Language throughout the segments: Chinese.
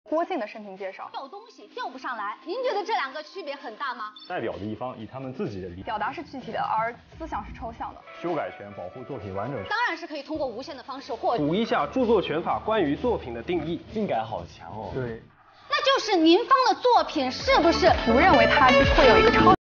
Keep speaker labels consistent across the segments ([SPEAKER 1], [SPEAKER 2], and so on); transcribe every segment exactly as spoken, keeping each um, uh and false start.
[SPEAKER 1] 郭靖的生平介绍。
[SPEAKER 2] 掉东西掉不上来，您觉得这两个区别很大吗？
[SPEAKER 3] 代表的一方以他们自己的理
[SPEAKER 1] 表达是具体的，而思想是抽象的。
[SPEAKER 3] 修改权保护作品完整性。
[SPEAKER 2] 当然是可以通过无限的方式获
[SPEAKER 4] 补一下著作权法关于作品的定义，
[SPEAKER 3] 性感好强哦。
[SPEAKER 4] 对。
[SPEAKER 2] 那就是您方的作品是不是
[SPEAKER 1] 不认为它会有一个超？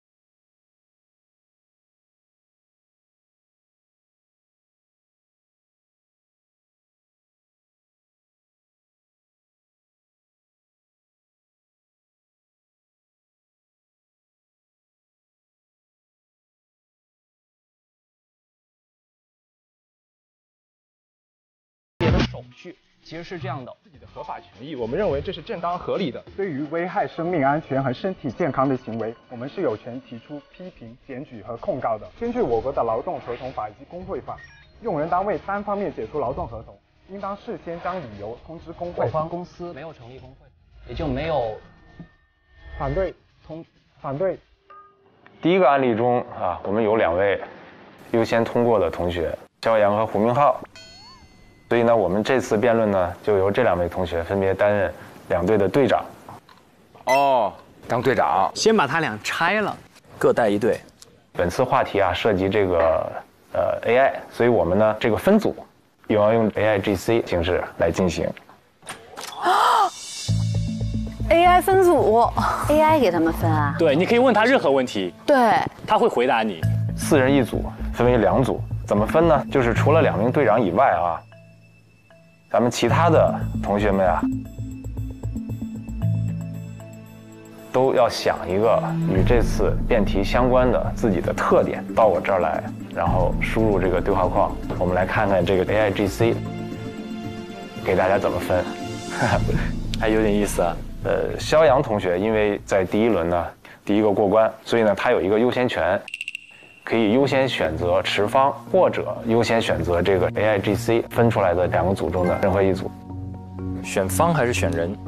[SPEAKER 4] 手续其实是这样的，
[SPEAKER 3] 自己的合法权益，我们认为这是正当合理的。
[SPEAKER 5] 对于危害生命安全和身体健康的行为，我们是有权提出批评、检举和控告的。根据我国的劳动合同法以及工会法，用人单位单方面解除劳动合同，应当事先将理由通知工会。
[SPEAKER 4] 我方公司没有成立工会，也就没有
[SPEAKER 5] 反对通反对。
[SPEAKER 6] 第一个案例中啊，我们有两位优先通过的同学，肖阳和胡明浩。所以呢，我们这次辩论呢，就由这两位同学分别担任两队的队长。
[SPEAKER 7] 哦，当队长，
[SPEAKER 4] 先把他俩拆了，各带一队。
[SPEAKER 6] 本次话题啊，涉及这个呃 A I， 所以我们呢这个分组，又要用 A I G C 形式来进行。
[SPEAKER 8] 啊 ！A I 分组
[SPEAKER 2] ，A I 给他们分啊？
[SPEAKER 9] 对，你可以问他任何问题，
[SPEAKER 8] 对，
[SPEAKER 9] 他会回答你。
[SPEAKER 6] 四人一组，分为两组，怎么分呢？就是除了两名队长以外啊。咱们其他的同学们啊，都要想一个与这次辩题相关的自己的特点，到我这儿来，然后输入这个对话框，我们来看看这个 A I G C 给大家怎么分，
[SPEAKER 9] 还有点意思啊。
[SPEAKER 6] 呃，肖阳同学因为在第一轮呢第一个过关，所以呢他有一个优先权。可以优先选择持方，或者优先选择这个 A I G C 分出来的两个组中的任何一组。
[SPEAKER 9] 选方还是选人？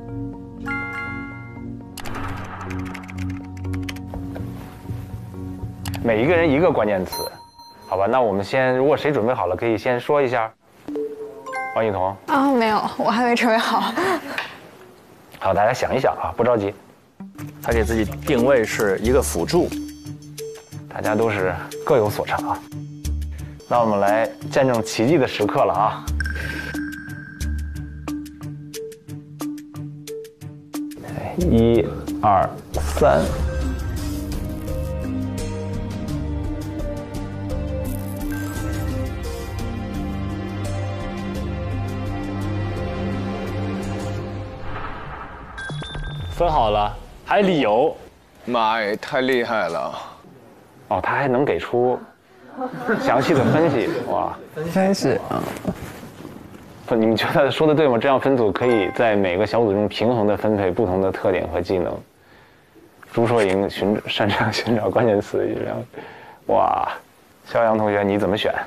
[SPEAKER 6] 每一个人一个关键词，好吧？那我们先，如果谁准备好了，可以先说一下。王雨桐
[SPEAKER 8] 啊，没有，我还没准备好。
[SPEAKER 6] 好，大家想一想啊，不着急。
[SPEAKER 9] 他给自己定位是一个辅助。
[SPEAKER 6] 大家都是各有所长啊，那我们来见证奇迹的时刻了啊！一、二、三，
[SPEAKER 9] 分好了，还有理由。
[SPEAKER 7] 妈呀，太厉害了！
[SPEAKER 6] 哦，他还能给出详细的分析，哇！
[SPEAKER 10] 分析啊，
[SPEAKER 6] 不，你们觉得说的对吗？这样分组可以在每个小组中平衡的分配不同的特点和技能。朱硕莹寻擅长寻找关键词，这样，哇！肖阳同学你怎么选？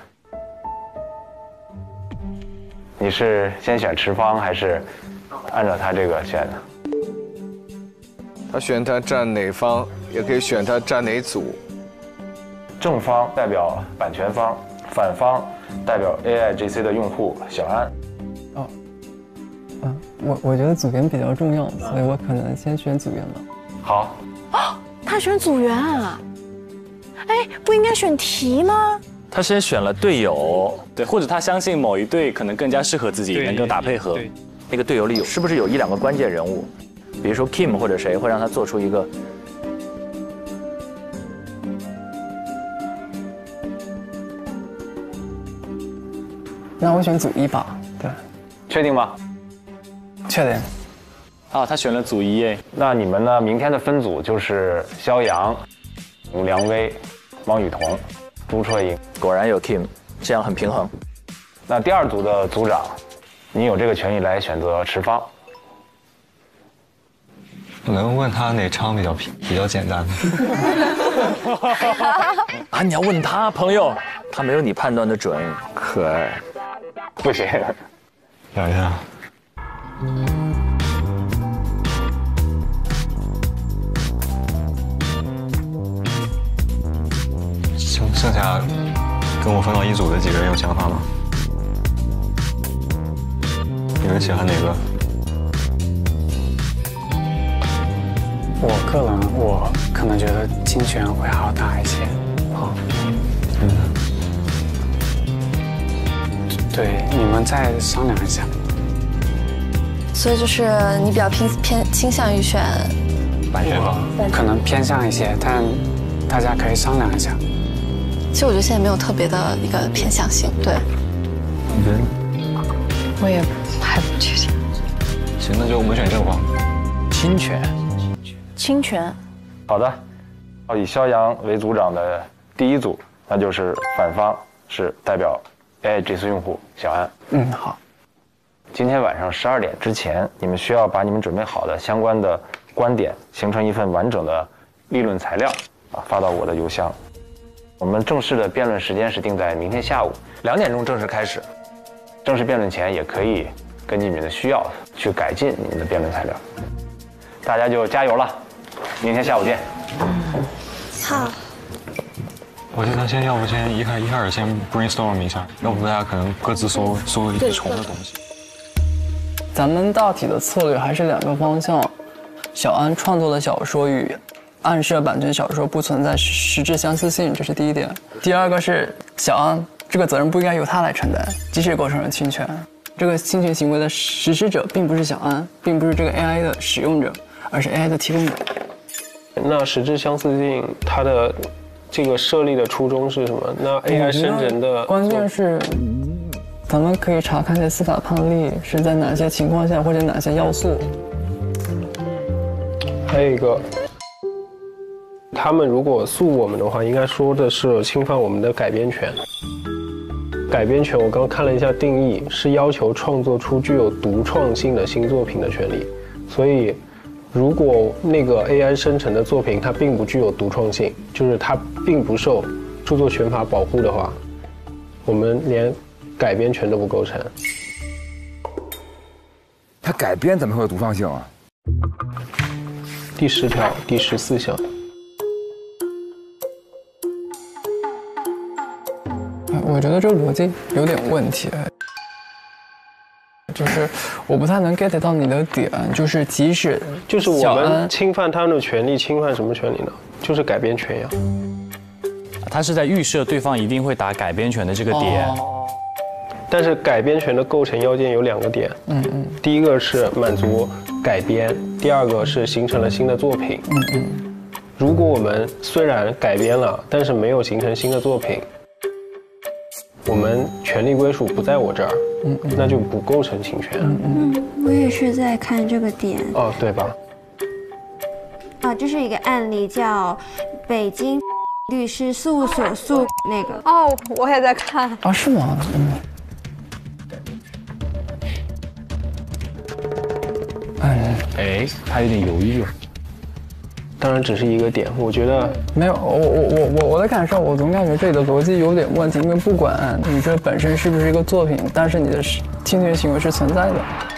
[SPEAKER 6] 你是先选持方还是按照他这个选的？
[SPEAKER 7] 他选他站哪方，也可以选他站哪组。
[SPEAKER 6] 正方代表版权方，反方代表 A I G C 的用户小安。
[SPEAKER 10] 哦，啊，我我觉得组员比较重要，所以我可能先选组员吧。
[SPEAKER 6] 好。
[SPEAKER 8] 啊，他选组员啊？哎，不应该选题吗？
[SPEAKER 9] 他先选了队友，对，或者他相信某一队可能更加适合自己，能够打配合。那个队友里有是不是有一两个关键人物？比如说 Kim 或者谁会让他做出一个。
[SPEAKER 10] 那我选组一吧。对，
[SPEAKER 6] 确定吗？
[SPEAKER 10] 确定。
[SPEAKER 9] 啊，他选了组一诶。
[SPEAKER 6] 那你们呢？明天的分组就是肖阳、梁威、王雨桐、朱绰莹。
[SPEAKER 9] 果然有 Kim， 这样很平衡。
[SPEAKER 6] 那第二组的组长，你有这个权利来选择持方。
[SPEAKER 3] 我能问他哪场比较比较简单吗？
[SPEAKER 9] 啊，你要问他朋友，他没有你判断的准。
[SPEAKER 7] 可爱。
[SPEAKER 6] 不行，
[SPEAKER 3] 想一下。剩剩下跟我分到一组的几个人有想法吗？你们喜欢哪个？
[SPEAKER 10] 个人我可能觉得侵权会好打一些。好，嗯，对，你们再商量一下。
[SPEAKER 8] 所以就是你比较偏偏倾向于选
[SPEAKER 10] 版权吧，可能偏向一些，但大家可以商量一下。
[SPEAKER 8] 其实我觉得现在没有特别的一个偏向性，对。
[SPEAKER 3] 你觉得？
[SPEAKER 8] 我也还不确定。
[SPEAKER 3] 行，那就我们选正方。
[SPEAKER 9] 侵权。
[SPEAKER 8] 侵权。
[SPEAKER 6] 好的，以肖阳为组长的第一组，那就是反方是代表 A I G C 用户小安。
[SPEAKER 10] 嗯，好。
[SPEAKER 6] 今天晚上十二点之前，你们需要把你们准备好的相关的观点形成一份完整的立论材料啊，发到我的邮箱。我们正式的辩论时间是定在明天下午两点钟正式开始。正式辩论前也可以根据你们的需要去改进你们的辩论材料。大家就加油了，明天下午见。
[SPEAKER 8] 好。
[SPEAKER 3] 我觉得咱先要不先一开一开始先 brainstorm 一下，要不大家可能各自搜搜一些重的东西。
[SPEAKER 10] 咱们大体的策略还是两个方向：小安创作的小说与暗示版权小说不存在实质相似性，这是第一点。第二个是小安这个责任不应该由他来承担，即使构成了侵权，这个侵权行为的实施者并不是小安，并不是这个 A I 的使用者，而是 A I 的提供者。
[SPEAKER 11] 那实质相似性，它的这个设立的初衷是什么？那 A I 生成的
[SPEAKER 10] 关键是，咱们可以查看一些司法判例是在哪些情况下或者哪些要素。
[SPEAKER 11] 还有一个，他们如果诉我们的话，应该说的是侵犯我们的改编权。改编权我刚刚看了一下定义，是要求创作出具有独创性的新作品的权利。所以，如果那个 A I 生成的作品它并不具有独创性，就是它并不受著作权法保护的话，我们连改编权都不构成。
[SPEAKER 12] 它改编怎么会有独创性啊？
[SPEAKER 11] 第十条第十四项。
[SPEAKER 10] 我觉得这逻辑有点问题，就是我不太能 get 到你的点，就是即使
[SPEAKER 11] 就是我们侵犯他们的权利，侵犯什么权利呢？就是改编权呀。
[SPEAKER 9] 他是在预设对方一定会打改编权的这个点。
[SPEAKER 11] 哦、但是改编权的构成要件有两个点，
[SPEAKER 10] 嗯嗯，
[SPEAKER 11] 第一个是满足改编，第二个是形成了新的作品。
[SPEAKER 10] 嗯嗯，
[SPEAKER 11] 如果我们虽然改编了，但是没有形成新的作品，我们权利归属不在我这儿，嗯嗯，那就不构成侵权。
[SPEAKER 10] 嗯
[SPEAKER 13] 嗯，我也是在看这个点。
[SPEAKER 11] 哦，对吧？
[SPEAKER 13] 啊，这是一个案例，叫北京律师事务所诉那个。
[SPEAKER 1] 哦，我也在看。
[SPEAKER 10] 啊，是吗？嗯。
[SPEAKER 9] 哎哎，他有点犹豫了。
[SPEAKER 11] 当然只是一个点，我觉得
[SPEAKER 10] 没有，我我我我我的感受，我总感觉这里的逻辑有点问题，因为不管你这本身是不是一个作品，但是你的侵权行为是存在的。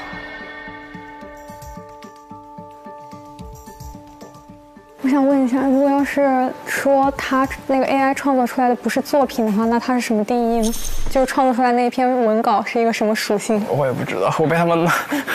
[SPEAKER 14] 我想问一下，如果要是说他那个 A I 创作出来的不是作品的话，那它是什么定义呢？就是创作出来那一篇文稿是一个什么属性？
[SPEAKER 10] 我也不知道，我被他们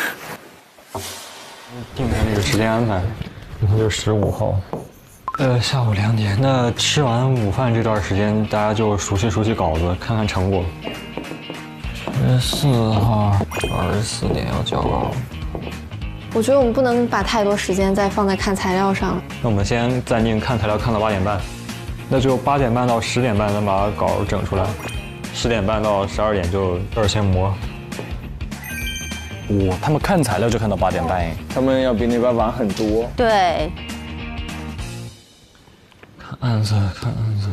[SPEAKER 3] 定的那个时间安排。然后就十五号，呃，下午两点。那吃完午饭这段时间，大家就熟悉熟悉稿子，看看成果。十四号二十四点要交稿。
[SPEAKER 8] 我觉得我们不能把太多时间再放在看材料上。
[SPEAKER 3] 那我们先暂定看材料，看到八点半，那就八点半到十点半能把稿整出来，十点半到十二点就这儿先磨。
[SPEAKER 9] 哇，他们看材料就看到八点半，
[SPEAKER 4] 他们要比那边晚很多。
[SPEAKER 2] 对。
[SPEAKER 3] 看案子，看案子。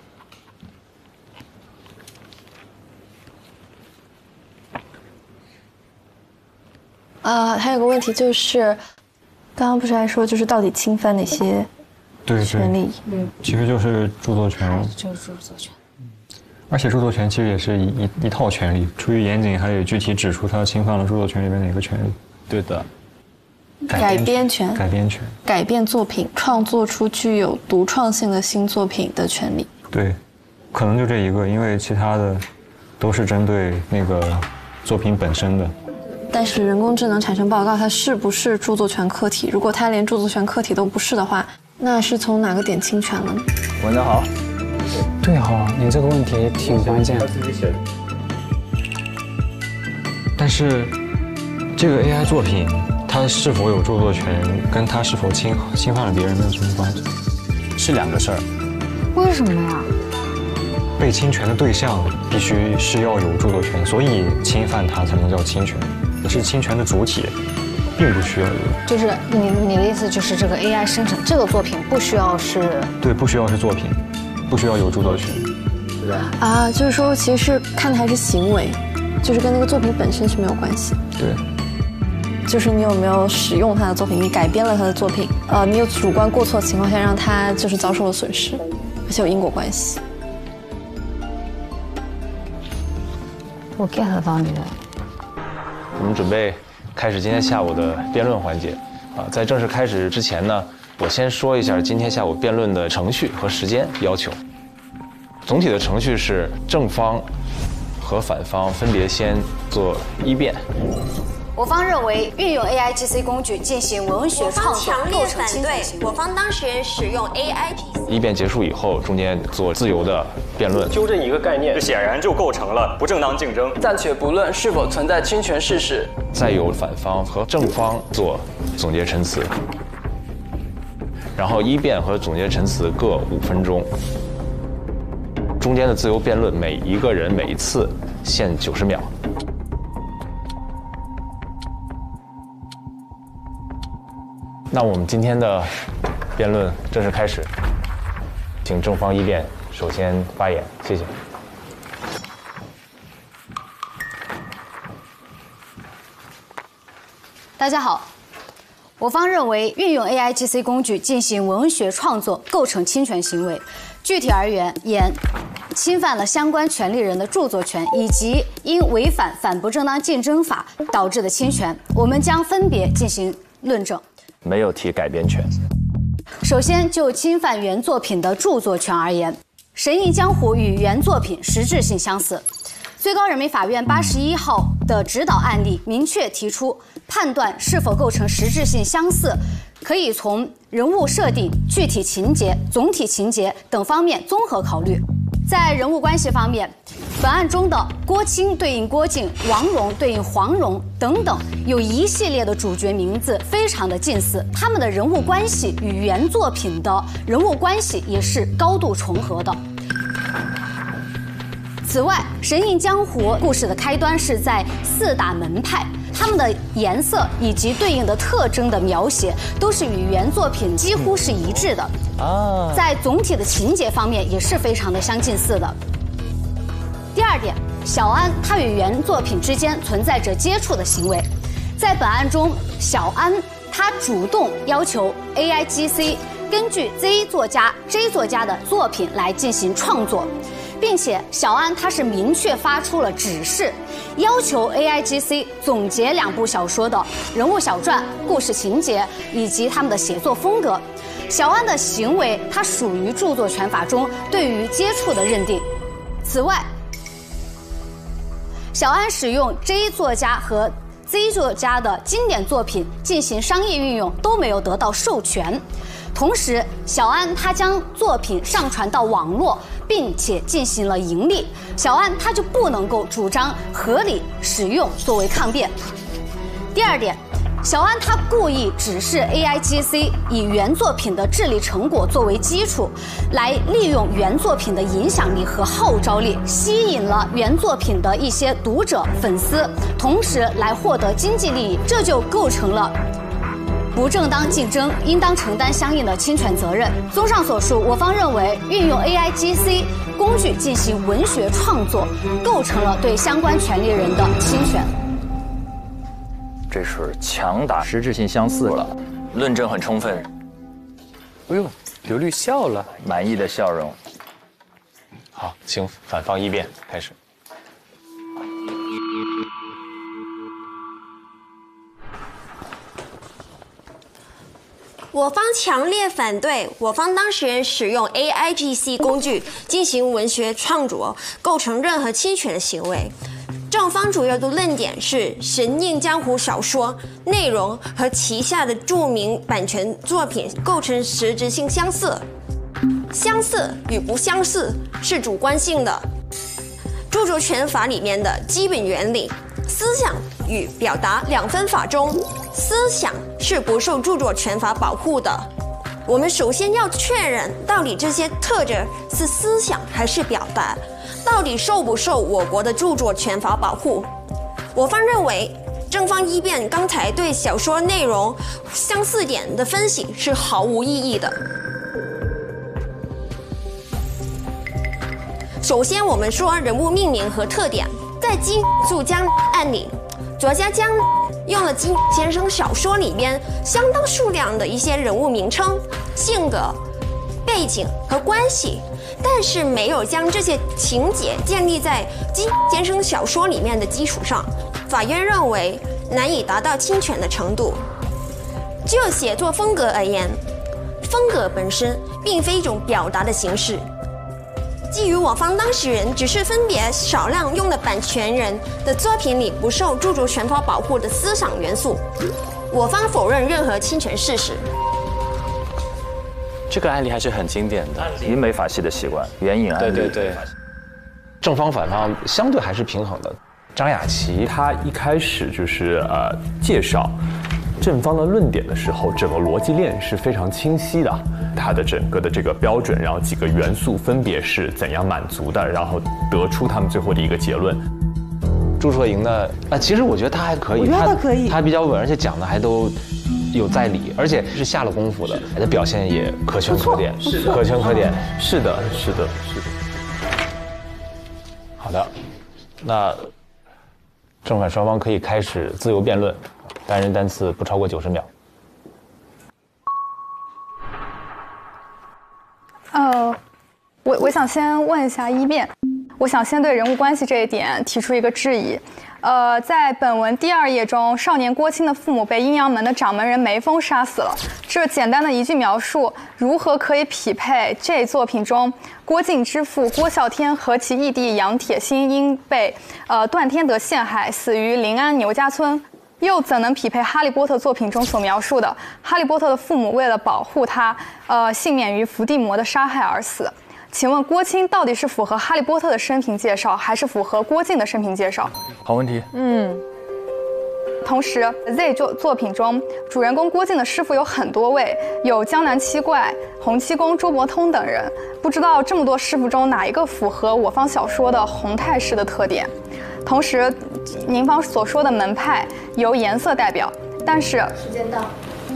[SPEAKER 8] 啊，还有个问题就是，刚刚不是还说，就是到底侵犯哪些权利？
[SPEAKER 3] 对，其实就是著作权。
[SPEAKER 8] 就是著作权。
[SPEAKER 3] 而且著作权其实也是一一一套权利，出于严谨，还得具体指出它侵犯了著作权里面哪个权利。
[SPEAKER 9] 对的。
[SPEAKER 8] 改编权。
[SPEAKER 3] 改编权。
[SPEAKER 8] 改变作品，创作出具有独创性的新作品的权利。
[SPEAKER 3] 对，可能就这一个，因为其他的都是针对那个作品本身的。
[SPEAKER 8] 但是人工智能产生报告，它是不是著作权客体？如果它连著作权客体都不是的话，那是从哪个点侵权呢？
[SPEAKER 9] 文德豪，
[SPEAKER 15] 对哈，你这个问题挺关键的。
[SPEAKER 3] 但是这个 A I 作品，它是否有著作权，跟它是否侵侵犯了别人没有什么关系，
[SPEAKER 9] 是两个事儿。
[SPEAKER 14] 为什么呀？
[SPEAKER 3] 被侵权的对象必须是要有著作权，所以侵犯它才能叫侵权。可是侵权的主体并不需要有。
[SPEAKER 2] 就是你你的意思就是这个 A I 生成这个作品不需要是？
[SPEAKER 3] 对，不需要是作品，不需要有著作权。
[SPEAKER 9] 对吧？
[SPEAKER 8] 啊，就是说其实是看的还是行为，就是跟那个作品本身是没有关系。
[SPEAKER 3] 对。
[SPEAKER 8] 就是你有没有使用他的作品，你改编了他的作品，呃，你有主观过错的情况下让他就是遭受了损失，而且有因果关系。
[SPEAKER 2] 我 get 到你的。
[SPEAKER 6] 我们准备开始今天下午的辩论环节啊，在正式开始之前呢，我先说一下今天下午辩论的程序和时间要求。总体的程序是正方和反方分别先做一辩。
[SPEAKER 2] 我方认为运用 A I G C 工具进行文学创作构成侵权行为。
[SPEAKER 13] 我方当事人使用 A I G C。
[SPEAKER 6] 一辩结束以后，中间做自由的辩论，
[SPEAKER 11] 纠正一个概念，
[SPEAKER 3] 这显然就构成了不正当竞争。
[SPEAKER 10] 暂且不论是否存在侵权事实，
[SPEAKER 6] 再由反方和正方做总结陈词，然后一辩和总结陈词各五分钟。中间的自由辩论，每一个人每一次限九十秒。那我们今天的辩论正式开始，请正方一辩首先发言，谢谢。
[SPEAKER 2] 大家好，我方认为运用 A I G C 工具进行文学创作构成侵权行为，具体而言，言侵犯了相关权利人的著作权，以及因违反反不正当竞争法导致的侵权，我们将分别进行论证。
[SPEAKER 9] 没有提改编权。
[SPEAKER 2] 首先，就侵犯原作品的著作权而言，《神隐江湖》与原作品实质性相似。最高人民法院八十一号的指导案例明确提出，判断是否构成实质性相似，可以从人物设定、具体情节、总体情节等方面综合考虑。在人物关系方面，本案中的郭青对应郭靖，王蓉对应黄蓉等等，有一系列的主角名字非常的近似，他们的人物关系与原作品的人物关系也是高度重合的。此外，《神隐江湖》故事的开端是在四大门派，他们的颜色以及对应的特征的描写都是与原作品几乎是一致的啊，在总体的情节方面也是非常的相近似的。第二点，小安他与原作品之间存在着接触的行为，在本案中，小安他主动要求 A I G C 根据 Z 作家 J 作家的作品来进行创作。并且小安他是明确发出了指示，要求 A I G C 总结两部小说的人物小传、故事情节以及他们的写作风格。小安的行为，它属于著作权法中对于接触的认定。此外，小安使用 J 作家和 Z 作家的经典作品进行商业运用都没有得到授权。同时，小安他将作品上传到网络，并且进行了盈利，小安他就不能够主张合理使用作为抗辩。第二点，小安他故意指示 A I G C 以原作品的智力成果作为基础，来利用原作品的影响力和号召力，吸引了原作品的一些读者粉丝，同时来获得经济利益，这就构成了不正当竞争，应当承担相应的侵权责任。综上所述，我方认为运用 A I G C 工具进行文学创作，构成了对相关权利人的侵权。
[SPEAKER 9] 这是强打实质性相似了，论证很充分。
[SPEAKER 6] 哎呦，刘律笑了，
[SPEAKER 9] 满意的笑容。
[SPEAKER 6] 好，请反方一辩开始。
[SPEAKER 13] 我方强烈反对我方当事人使用 A I G C 工具进行文学创作，构成任何侵权的行为。 正方主要的论点是《神印江湖》小说内容和旗下的著名版权作品构成实质性相似，相似与不相似是主观性的。著作权法里面的基本原理，思想与表达两分法中，思想是不受著作权法保护的。我们首先要确认，到底这些特质是思想还是表达，到底受不受我国的著作权法保护。我方认为，正方一辩刚才对小说内容相似点的分析是毫无意义的。首先，我们说人物命名和特点，在金素江案里，作家将用了金先生小说里边相当数量的一些人物名称、性格、背景和关系，但是没有将这些情节建立在金先生小说里面的基础上。法院认为难以达到侵权的程度。就写作风格而言，风格本身并非一种表达的形式。基于我方当事人只是分别少量用了版权人的作品里不受著作权法保护的思想元素，我方否认任何侵权事实。
[SPEAKER 9] 这个案例还是很经典的，英美法系的习惯，援引案例。
[SPEAKER 6] 对对对，正方反方相对还是平衡的。张雅琪
[SPEAKER 16] 他一开始就是呃介绍正方的论点的时候，整个逻辑链是非常清晰的，它的整个的这个标准，然后几个元素分别是怎样满足的，然后得出他们最后的一个结论。
[SPEAKER 6] 朱硕莹的啊，其实我觉得他还可以，
[SPEAKER 17] 我觉得他可以，
[SPEAKER 6] 他比较稳，而且讲的还都有在理，而且是下了功夫的，他的表现也可圈可点，可圈可点。
[SPEAKER 16] 是的，是的，是的。
[SPEAKER 6] 好的，那正反双方可以开始自由辩论，单人单次不超过九十秒。
[SPEAKER 14] 呃，我我想先问一下一辩，我想先对人物关系这一点提出一个质疑。呃，在本文第二页中，少年郭青的父母被阴阳门的掌门人梅峰杀死了。这简单的一句描述，如何可以匹配这作品中郭靖之父郭啸天和其义弟杨铁心因被呃段天德陷害，死于临安牛家村？又怎能匹配《哈利波特》作品中所描述的哈利波特的父母为了保护他，呃，幸免于伏地魔的杀害而死？请问郭青到底是符合哈利波特的生平介绍，还是符合郭靖的生平介绍？
[SPEAKER 9] 好问题。
[SPEAKER 14] 嗯。同时 ，Z 作作品中主人公郭靖的师傅有很多位，有江南七怪、洪七公、周伯通等人。不知道这么多师傅中哪一个符合我方小说的洪太师的特点？同时，您方所说的门派由颜色代表，但是
[SPEAKER 2] 时间到。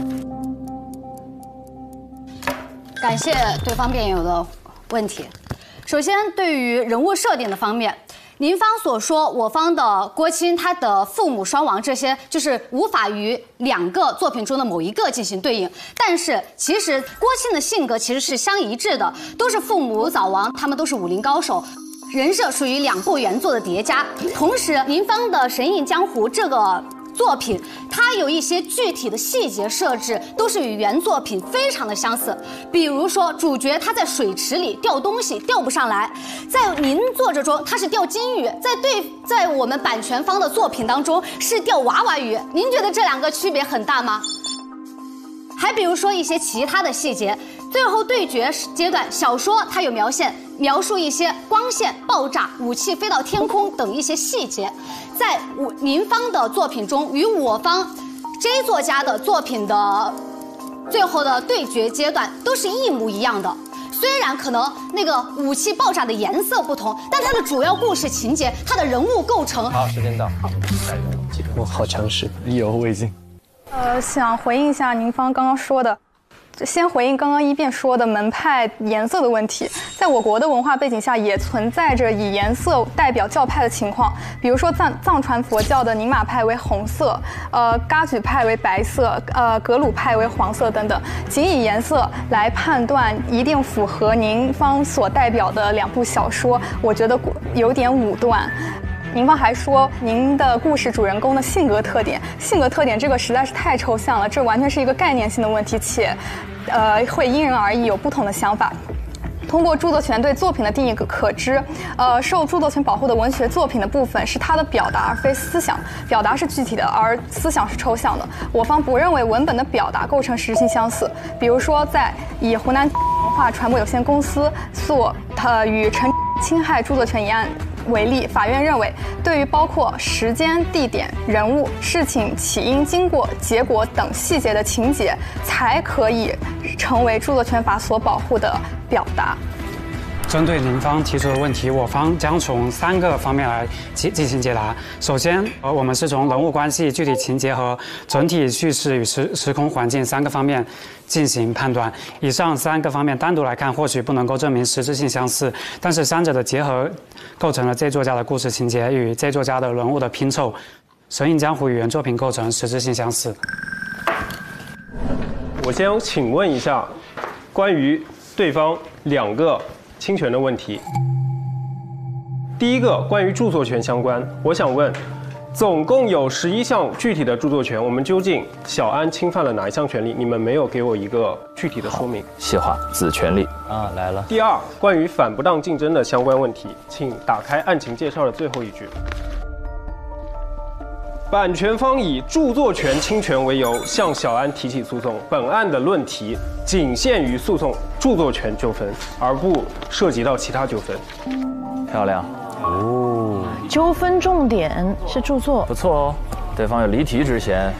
[SPEAKER 2] 感谢对方辩友的问题。首先，对于人物设定的方面，您方所说我方的郭青他的父母双亡，这些就是无法与两个作品中的某一个进行对应。但是其实郭青的性格其实是相一致的，都是父母早亡，他们都是武林高手。人设属于两部原作的叠加。同时，您方的《神印江湖》这个作品，它有一些具体的细节设置都是与原作品非常的相似。比如说，主角他在水池里钓东西钓不上来，在您作者中他是钓金鱼，在对在我们版权方的作品当中是钓娃娃鱼。您觉得这两个区别很大吗？还比如说一些其他的细节，最后对决阶段，小说它有描现描述一些光线爆炸、武器飞到天空等一些细节，在我您方的作品中与我方 J 作家的作品的最后的对决阶段都是一模一样的。虽然可能那个武器爆炸的颜色不同，但它的主要故事情节、它的人物构成……
[SPEAKER 6] 好，时间到。
[SPEAKER 11] 我好强势，
[SPEAKER 9] 意犹未尽。
[SPEAKER 14] 呃，想回应一下您方刚刚说的。先回应刚刚一辩说的门派颜色的问题，在我国的文化背景下，也存在着以颜色代表教派的情况。比如说藏藏传佛教的宁玛派为红色，呃，噶举派为白色，呃，格鲁派为黄色等等。仅以颜色来判断一定符合您方所代表的两部小说，我觉得有点武断。您方还说您的故事主人公的性格特点，性格特点这个实在是太抽象了，这完全是一个概念性的问题，且，呃，会因人而异，有不同的想法。 通过著作权对作品的定义可知，呃，受著作权保护的文学作品的部分是它的表达而非思想，表达是具体的，而思想是抽象的。我方不认为文本的表达构成实质性相似。比如说，在以湖南文化传播有限公司诉呃与陈侵害著作权一案为例，法院认为，对于包括时间、地点、人物、事情起因、经过、结果等细节的情节，才可以成为著作权法所保护的表达。
[SPEAKER 15] 针对您方提出的问题，我方将从三个方面来进进行解答。首先，呃，我们是从人物关系、具体情节和整体叙事与时时空环境三个方面进行判断。以上三个方面单独来看，或许不能够证明实质性相似，但是三者的结合构成了这作家的故事情节与这作家的人物的拼凑。《神隐江湖》与原作品构成实质性相似。
[SPEAKER 11] 我先请问一下，关于对方两个侵权的问题。第一个关于著作权相关，我想问，总共有十一项具体的著作权，我们究竟小安侵犯了哪一项权利？你们没有给我一个具体的说明。
[SPEAKER 9] 细化子权利啊，来了。
[SPEAKER 11] 第二，关于反不当竞争的相关问题，请打开案情介绍的最后一句。版权方以著作权侵权为由向小安提起诉讼，本案的论题仅限于诉讼著作权纠纷，而不涉及到其他纠纷。
[SPEAKER 9] 漂亮哦，
[SPEAKER 17] 纠纷重点是著作，
[SPEAKER 9] 不错哦。对方有离题之嫌。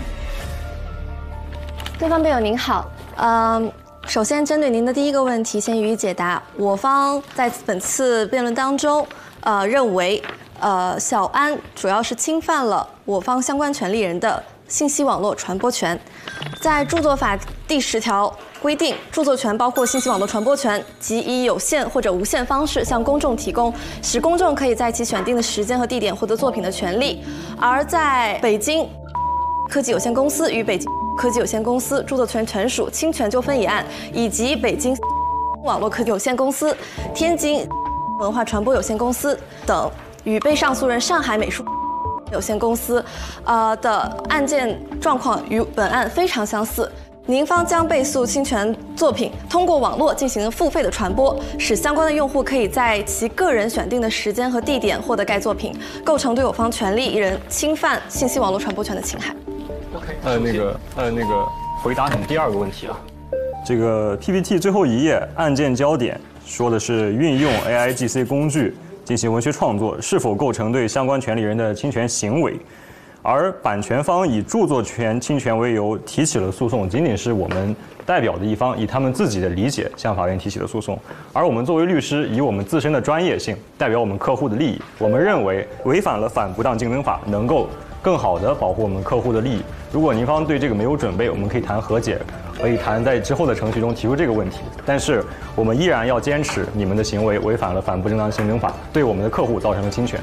[SPEAKER 8] 对方辩友您好，嗯、呃，首先针对您的第一个问题先予以解答。我方在本次辩论当中，呃，认为。呃，小安主要是侵犯了我方相关权利人的信息网络传播权。在著作法第十条规定，著作权包括信息网络传播权，即以有限或者无限方式向公众提供，使公众可以在其选定的时间和地点获得作品的权利。而在北京科技有限公司与北京科技有限公司著作权权属侵权纠纷一案，以及北京网络科技有限公司、天津文化传播有限公司等。与被上诉人上海美术有限公司，呃的案件状况与本案非常相似。您方将被诉侵权作品通过网络进行付费的传播，使相关的用户可以在其个人选定的时间和地点获得该作品，构成对我方权利人侵犯信息网络传播权的侵害。
[SPEAKER 3] OK， 呃，那个，呃，那个，回答你第二个问题啊。这个 P P T 最后一页案件焦点说的是运用 A I G C 工具进行文学创作是否构成对相关权利人的侵权行为，而版权方以著作权侵权为由提起了诉讼，仅仅是我们代表的一方以他们自己的理解向法院提起的诉讼，而我们作为律师以我们自身的专业性代表我们客户的利益，我们认为违反了反不当竞争法能够更好地保护我们客户的利益。如果您方对这个没有准备，我们可以谈和解，可以谈在之后的程序中提出这个问题，但是我们依然要坚持你们的行为违反了反不正当竞争法，对我们的客户造成了侵权。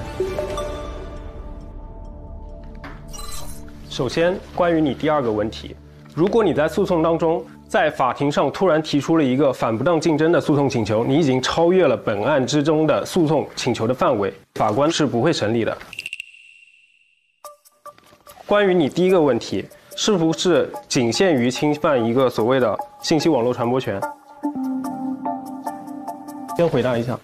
[SPEAKER 11] 首先，关于你第二个问题，如果你在诉讼当中在法庭上突然提出了一个反不当竞争的诉讼请求，你已经超越了本案之中的诉讼请求的范围，法官是不会审理的。关于你第一个问题，是不是仅限于侵犯一个所谓的信息网络传播权？先回答一下。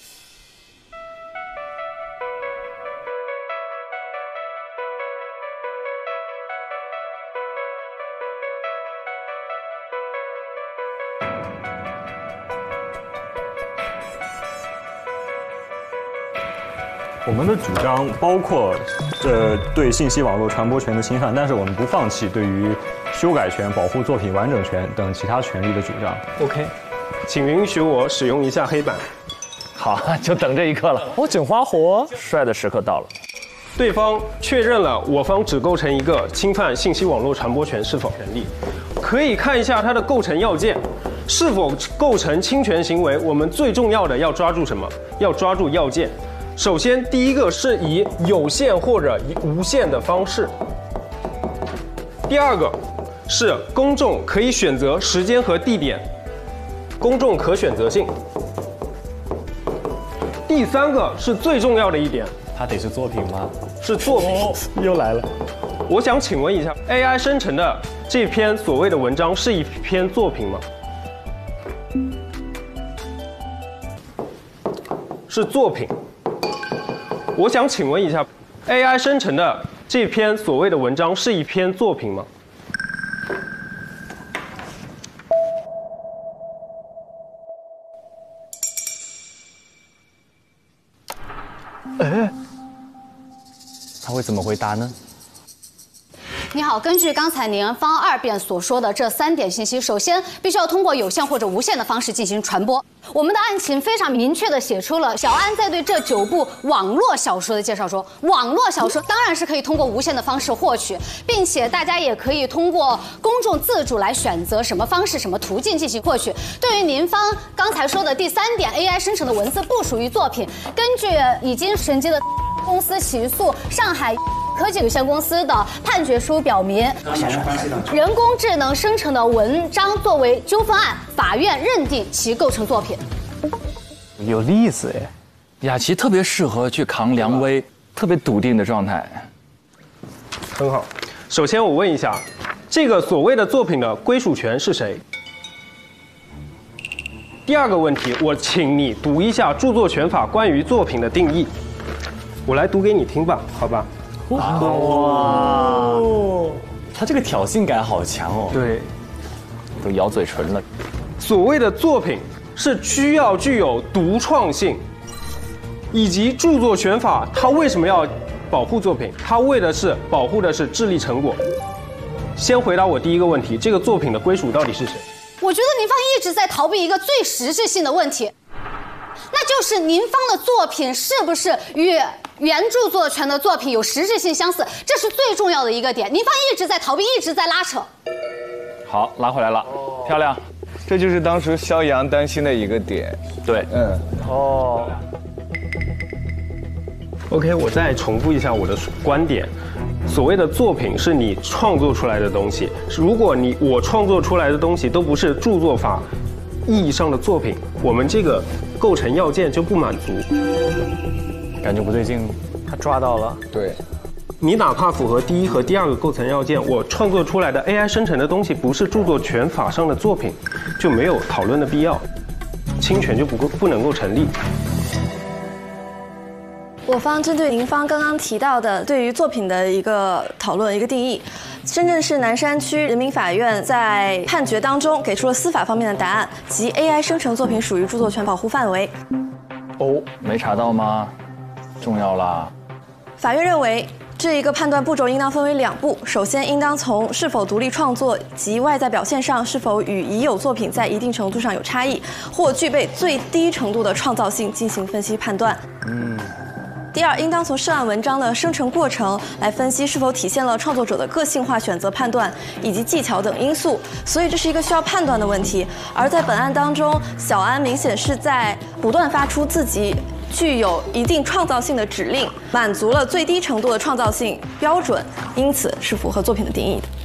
[SPEAKER 3] 我们的主张包括，呃，对信息网络传播权的侵犯，但是我们不放弃对于修改权、保护作品完整权等其他权利的主张。
[SPEAKER 11] OK， 请允许我使用一下黑板。
[SPEAKER 9] 好，就等这一刻了。我整花活，帅的时刻到了。
[SPEAKER 11] 对方确认了我方只构成一个侵犯信息网络传播权是否成立，可以看一下它的构成要件。是否构成侵权行为，我们最重要的要抓住什么？要抓住要件。首先，第一个是以有限或者以无限的方式；第二个是公众可以选择时间和地点，公众可选择性；第三个是最重要的一点，
[SPEAKER 3] 它得是作品吗？
[SPEAKER 11] 是作品。
[SPEAKER 3] 哦，又来了。
[SPEAKER 11] 我想请问一下 ，A I 生成的这篇所谓的文章是一篇作品吗？ 是作品。我想请问一下 ，A I 生成的这篇所谓的文章是一篇作品吗？
[SPEAKER 9] 哎，他会怎么回答呢？
[SPEAKER 2] 你好，根据刚才您方二辩所说的这三点信息，首先必须要通过有线或者无线的方式进行传播。我们的案情非常明确地写出了小安在对这九部网络小说的介绍说，网络小说当然是可以通过无线的方式获取，并且大家也可以通过公众自主来选择什么方式、什么途径进行获取。对于您方刚才说的第三点 ，A I 生成的文字不属于作品，根据已经审计的公司起诉上海科技有限公司的判决书表明，人工智能生成的文章作为纠纷案，法院认定其构成作品。
[SPEAKER 9] 有例子哎，雅琪特别适合去扛梁威，特别笃定的状态。
[SPEAKER 11] 很好。首先我问一下，这个所谓的作品的归属权是谁？第二个问题，我请你读一下著作权法关于作品的定义。我来读给你听吧，好吧？
[SPEAKER 9] 哇，他这个挑衅感好强哦。
[SPEAKER 11] 对，
[SPEAKER 9] 都咬嘴唇了。
[SPEAKER 11] 所谓的作品是需要具有独创性，以及著作权法它为什么要保护作品？它为的是保护的是智力成果。先回答我第一个问题，这个作品的归属到底是谁？
[SPEAKER 2] 我觉得您方一直在逃避一个最实质性的问题，那就是您方的作品是不是与原著作权的作品有实质性相似，这是最重要的一个点。您方一直在逃避，一直在拉扯。
[SPEAKER 9] 好，拉回来了，漂亮。
[SPEAKER 7] 这就是当时肖阳担心的一个点。
[SPEAKER 9] 对，
[SPEAKER 7] 嗯，
[SPEAKER 11] 哦。OK， 我再重复一下我的观点。所谓的作品是你创作出来的东西，如果你我创作出来的东西都不是著作法意义上的作品，我们这个构成要件就不满足。
[SPEAKER 9] 感觉不对劲，
[SPEAKER 11] 他抓到了。
[SPEAKER 7] 对，
[SPEAKER 11] 你哪怕符合第一和第二个构成要件，我创作出来的 A I 生成的东西不是著作权法上的作品，就没有讨论的必要，侵权就不够不能够成立。
[SPEAKER 8] 我方针对您方刚刚提到的对于作品的一个讨论、一个定义，深圳市南山区人民法院在判决当中给出了司法方面的答案，即 A I 生成作品属于著作权保护范围。
[SPEAKER 9] 哦，没查到吗？重要啦。
[SPEAKER 8] 法院认为，这一个判断步骤应当分为两步，首先应当从是否独立创作及外在表现上是否与已有作品在一定程度上有差异，或具备最低程度的创造性进行分析判断。嗯。第二，应当从涉案文章的生成过程来分析是否体现了创作者的个性化选择判断以及技巧等因素，所以这是一个需要判断的问题。而在本案当中，小安明显是在不断发出自己具有一定创造性的指令，满足了最低程度的创造性标准，因此是符合作品的定义的。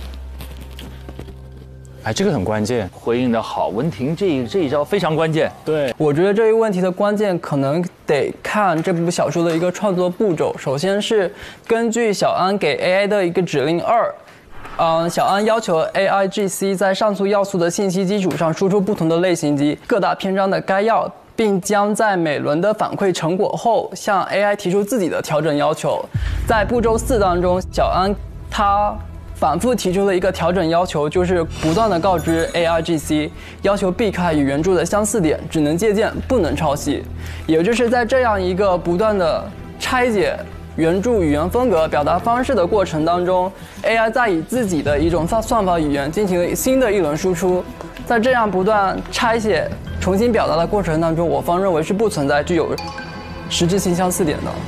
[SPEAKER 9] 哎，这个很关键，回应的好，文婷这一这一招非常关键。
[SPEAKER 10] 对，我觉得这一问题的关键可能得看这部小说的一个创作步骤。首先是根据小安给 A I 的一个指令二，嗯，小安要求 A I G C 在上述要素的信息基础上输出不同的类型及各大篇章的概要，并将在每轮的反馈成果后向 A I 提出自己的调整要求。在步骤四当中，小安他反复提出的一个调整要求，就是不断的告知 A I G C， 要求避开与原著的相似点，只能借鉴，不能抄袭。也就是在这样一个不断的拆解原著语言风格、表达方式的过程当中 ，A I 在以自己的一种算法语言进行了新的一轮输出。在这样不断拆解、重新表达的过程当中，我方认为是不存在具有实质性相似点的。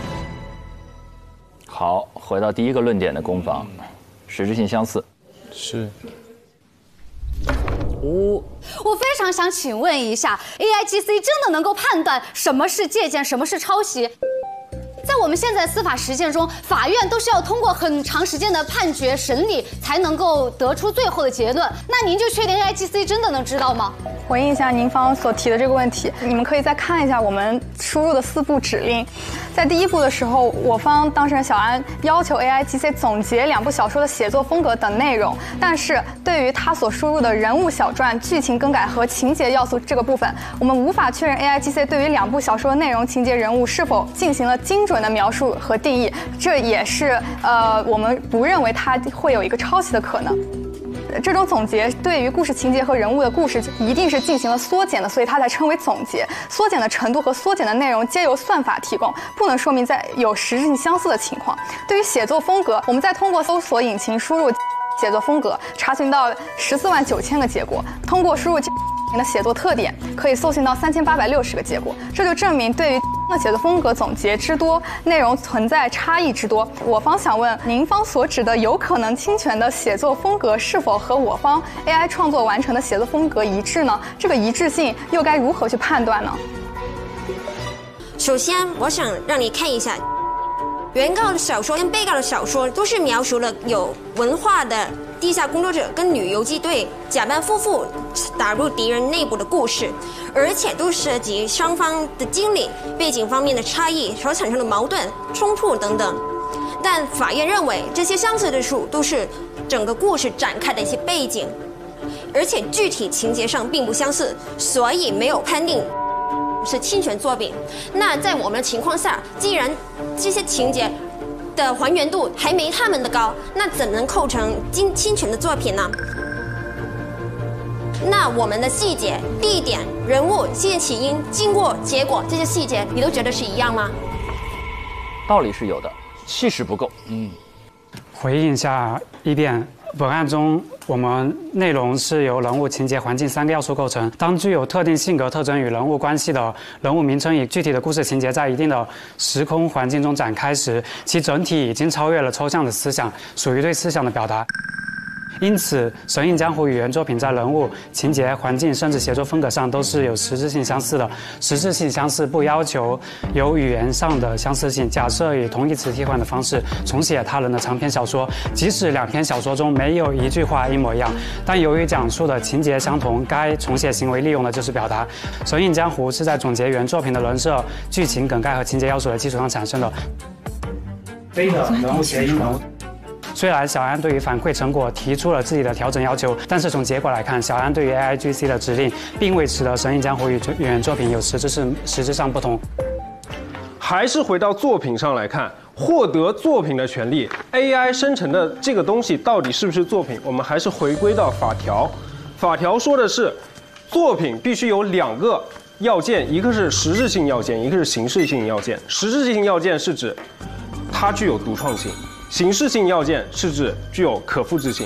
[SPEAKER 9] 好，回到第一个论点的攻防。实质性相似，
[SPEAKER 7] 是。
[SPEAKER 2] 哦，我非常想请问一下 ，A I G C 真的能够判断什么是借鉴，什么是抄袭？在在我们现在司法实践中，法院都是要通过很长时间的判决审理，才能够得出最后的结论。那您就确定 A I G C 真的能知道吗？
[SPEAKER 14] 回应一下您方所提的这个问题，你们可以再看一下我们输入的四步指令。在第一步的时候，我方当事人小安要求 A I G C 总结两部小说的写作风格等内容，但是对于他所输入的人物小传、剧情更改和情节要素这个部分，我们无法确认 A I G C 对于两部小说的内容、情节、人物是否进行了精准的描述和定义，这也是呃我们不认为它会有一个抄袭的可能。这种总结对于故事情节和人物的故事一定是进行了缩减的，所以它才称为总结。缩减的程度和缩减的内容皆由算法提供，不能说明在有实质性相似的情况。对于写作风格，我们再通过搜索引擎输入写作风格，查询到十四万九千个结果。通过输入的写作特点，可以搜寻到三千八百六十个结果。这就证明对于的写作风格总结之多，内容存在差异之多。我方想问，您方所指的有可能侵权的写作风格，是否和我方 A I 创作完成的写作风格一致呢？这个一致性又该如何去判断呢？
[SPEAKER 13] 首先，我想让你看一下。原告的小说跟被告的小说都是描述了有文化的地下工作者跟女游击队假扮夫妇打入敌人内部的故事，而且都涉及双方的经历、背景方面的差异所产生的矛盾、冲突等等。但法院认为这些相似之处都是整个故事展开的一些背景，而且具体情节上并不相似，所以没有判定是侵权作品。那在我们的情况下，既然这些情节的还原度还没他们的高，那怎能构成侵侵权的作品呢？那我们的细节、地点、人物、事件起因、经过、结果这些细节，你都觉得是一样吗？
[SPEAKER 9] 道理是有的，气势不够。嗯，
[SPEAKER 15] 回应一下一遍。本案中，我们内容是由人物、情节、环境三个要素构成。当具有特定性格特征与人物关系的人物名称以具体的故事情节在一定的时空环境中展开时，其整体已经超越了抽象的思想，属于对思想的表达。因此，《神隐江湖》与原作品在人物、情节、环境甚至写作风格上都是有实质性相似的。实质性相似不要求有语言上的相似性。假设以同义词替换的方式重写他人的长篇小说，即使两篇小说中没有一句话一模一样，但由于讲述的情节相同，该重写行为利用的就是表达。《神隐江湖》是在总结原作品的人设、剧情梗概和情节要素的基础上产生的。非的人物谐音人物。虽然小安对于反馈成果提出了自己的调整要求，但是从结果来看，小安对于 A I G C 的指令并未使得《神隐江湖》与原作品有实质是实质上不同。
[SPEAKER 11] 还是回到作品上来看，获得作品的权利 ，A I 生成的这个东西到底是不是作品？我们还是回归到法条。法条说的是，作品必须有两个要件，一个是实质性要件，一个是形式性要件。实质性要件是指它具有独创性。形式性要件是指具有可复制性。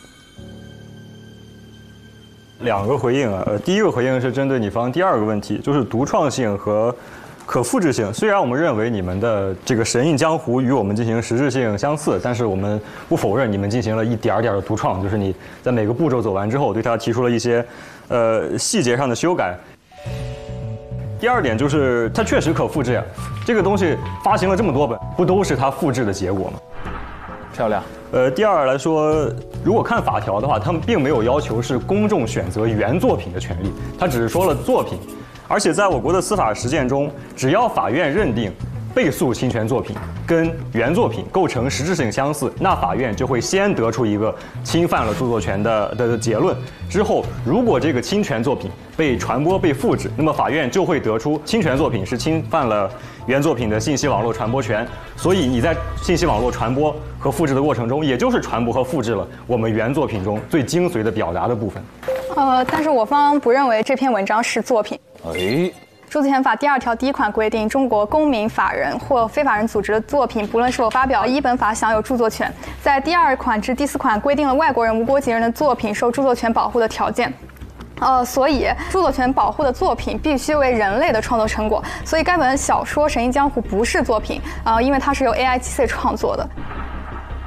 [SPEAKER 3] 两个回应啊，呃，第一个回应是针对你方第二个问题，就是独创性和可复制性。虽然我们认为你们的这个《神隐江湖》与我们进行实质性相似，但是我们不否认你们进行了一点点的独创，就是你在每个步骤走完之后，对它提出了一些呃细节上的修改。第二点就是它确实可复制呀，这个东西发行了这么多本，不都是它复制的结果吗？
[SPEAKER 9] 漂亮。
[SPEAKER 3] 呃，第二来说，如果看法条的话，他们并没有要求是公众选择原作品的权利，他只是说了作品。而且在我国的司法实践中，只要法院认定被诉侵权作品跟原作品构成实质性相似，那法院就会先得出一个侵犯了著作权的的结论。之后，如果这个侵权作品被传播、被复制，那么法院就会得出侵权作品是侵犯了原作品的信息网络传播权。所以你在信息网络传播和复制的过程中，也就是传播和复制了我们原作品中最精髓的表达的部分。
[SPEAKER 14] 呃，但是我方不认为这篇文章是作品。
[SPEAKER 9] 哎。
[SPEAKER 14] 著作权法第二条第一款规定，中国公民、法人或非法人组织的作品，不论是否发表，依本法享有著作权。在第二款至第四款规定了外国人、无国籍人的作品受著作权保护的条件。呃，所以著作权保护的作品必须为人类的创作成果。所以该本小说《神隐江湖》不是作品，呃，因为它是由 A I G C 创作的。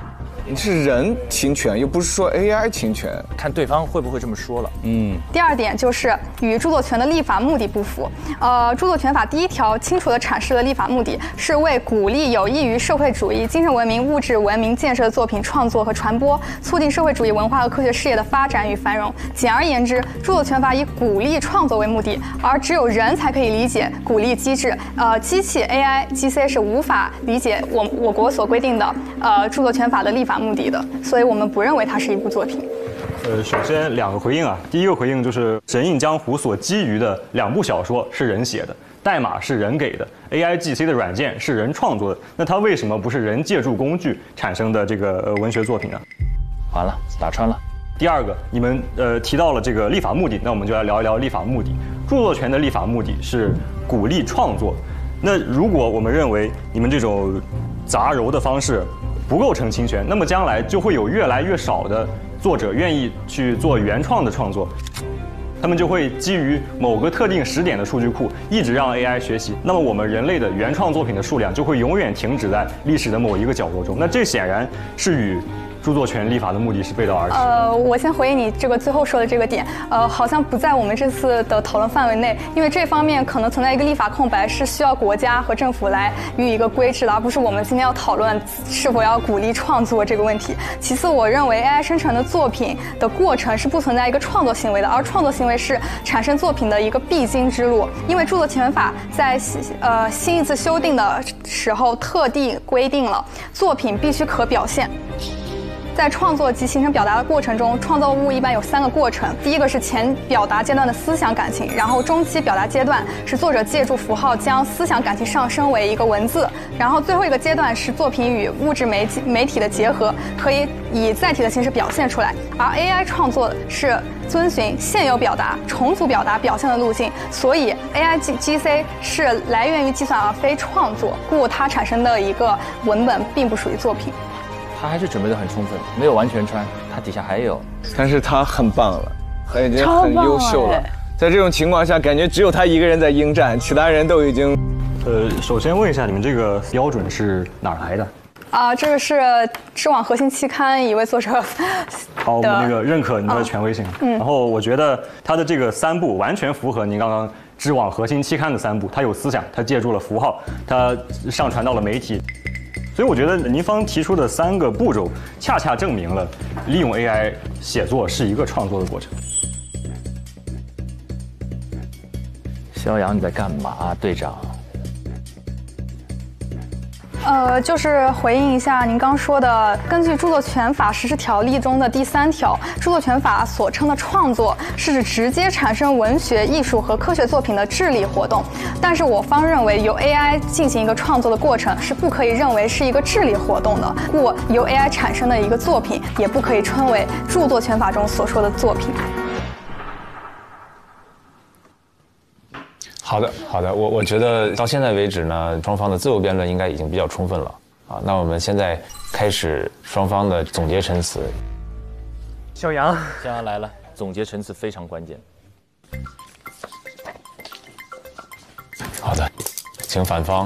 [SPEAKER 7] 你是人侵权，又不是说 A I 侵权，
[SPEAKER 9] 看对方会不会这么说了。
[SPEAKER 7] 嗯。
[SPEAKER 14] 第二点就是与著作权的立法目的不符。呃，著作权法第一条清楚地阐释了立法目的是为鼓励有益于社会主义精神文明、物质文明建设的作品创作和传播，促进社会主义文化和科学事业的发展与繁荣。简而言之，著作权法以鼓励创作为目的，而只有人才可以理解鼓励机制。呃，机器 A I、G C 是无法理解我我国所规定的呃著作权法的立法目的的，所以我们不认为它是一部作品。
[SPEAKER 3] 呃，首先两个回应啊，第一个回应就是《神印江湖》所基于的两部小说是人写的，代码是人给的 ，A I G C 的软件是人创作的，那它为什么不是人借助工具产生的这个呃文学作品呢？
[SPEAKER 9] 完了，打穿了。
[SPEAKER 3] 第二个，你们呃提到了这个立法目的，那我们就来聊一聊立法目的。著作权的立法目的是鼓励创作，那如果我们认为你们这种杂糅的方式不构成侵权，那么将来就会有越来越少的作者愿意去做原创的创作，他们就会基于某个特定时点的数据库一直让 A I 学习，那么我们人类的原创作品的数量就会永远停止在历史的某一个角落中。那这显然是与著作权立法的目的是背道而驰。
[SPEAKER 14] 呃，我先回应你这个最后说的这个点，呃，好像不在我们这次的讨论范围内，因为这方面可能存在一个立法空白，是需要国家和政府来予以一个规制的，而不是我们今天要讨论是否要鼓励创作这个问题。其次，我认为 A I 生成的作品的过程是不存在一个创作行为的，而创作行为是产生作品的一个必经之路。因为著作权法在呃新一次修订的时候特地规定了作品必须可表现。在创作及形成表达的过程中，创造物一般有三个过程。第一个是前表达阶段的思想感情，然后中期表达阶段是作者借助符号将思想感情上升为一个文字，然后最后一个阶段是作品与物质媒媒体的结合，可以以载体的形式表现出来。而 A I 创作是遵循现有表达、重组表达表现的路径，所以 A I G C 是来源于计算而非创作，故它产生的一个文本并不属于作品。
[SPEAKER 9] 他还是准备的很充分，没有完全穿，他底下还有。
[SPEAKER 7] 但是他很棒了，他已经很优秀了。在这种情况下，感觉只有他一个人在应战，其他人都已经……
[SPEAKER 3] 呃，首先问一下，你们这个标准是哪儿来的？
[SPEAKER 14] 啊、呃，这个是知网核心期刊一位作者。
[SPEAKER 3] 好，我们那个认可您的权威性。
[SPEAKER 14] 嗯。
[SPEAKER 3] 然后我觉得他的这个三步完全符合您刚刚知网核心期刊的三步，他有思想，他借助了符号，他上传到了媒体。所以我觉得您方提出的三个步骤，恰恰证明了利用 A I 写作是一个创作的过程。
[SPEAKER 9] 肖阳，你在干嘛，队长？
[SPEAKER 14] 呃，就是回应一下您刚说的，根据著作权法实施条例中的第三条，著作权法所称的创作是指直接产生文学、艺术和科学作品的智力活动。但是我方认为，由 A I 进行一个创作的过程是不可以认为是一个智力活动的，故由 A I 产生的一个作品也不可以称为著作权法中所说的作品。
[SPEAKER 6] 好的，好的，我我觉得到现在为止呢，双方的自由辩论应该已经比较充分了啊。那我们现在开始双方的总结陈词。
[SPEAKER 9] 小杨，小杨来了，总结陈词非常关键。
[SPEAKER 6] 好的，请反方。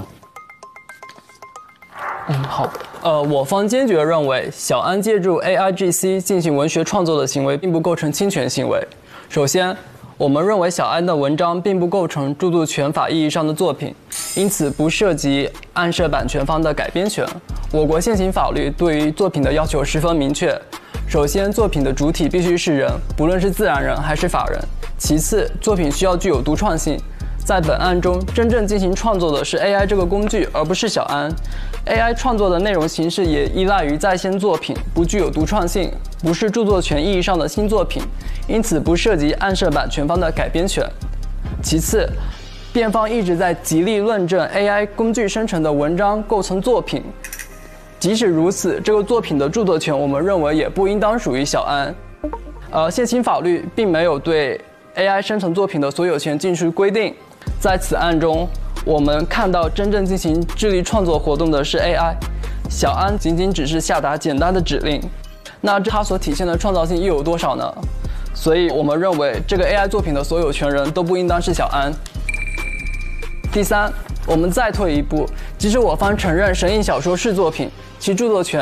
[SPEAKER 10] 嗯，好。呃，我方坚决认为，小安借助 A I G C 进行文学创作的行为，并不构成侵权行为。首先，我们认为小安的文章并不构成著作权法意义上的作品，因此不涉及暗涉版权方的改编权。我国现行法律对于作品的要求十分明确。首先，作品的主体必须是人，不论是自然人还是法人。其次，作品需要具有独创性。在本案中，真正进行创作的是 A I 这个工具，而不是小安。A I 创作的内容形式也依赖于在先作品，不具有独创性，不是著作权意义上的新作品，因此不涉及暗涉版权方的改编权。其次，辩方一直在极力论证 A I 工具生成的文章构成作品。即使如此，这个作品的著作权，我们认为也不应当属于小安。呃，现行法律并没有对 A I 生成作品的所有权进行规定。在此案中，我们看到真正进行智力创作活动的是 A I， 小安仅仅只是下达简单的指令，那它所体现的创造性又有多少呢？所以我们认为这个 A I 作品的所有权人都不应当是小安。第三，我们再退一步，即使我方承认神印小说是作品，其著作权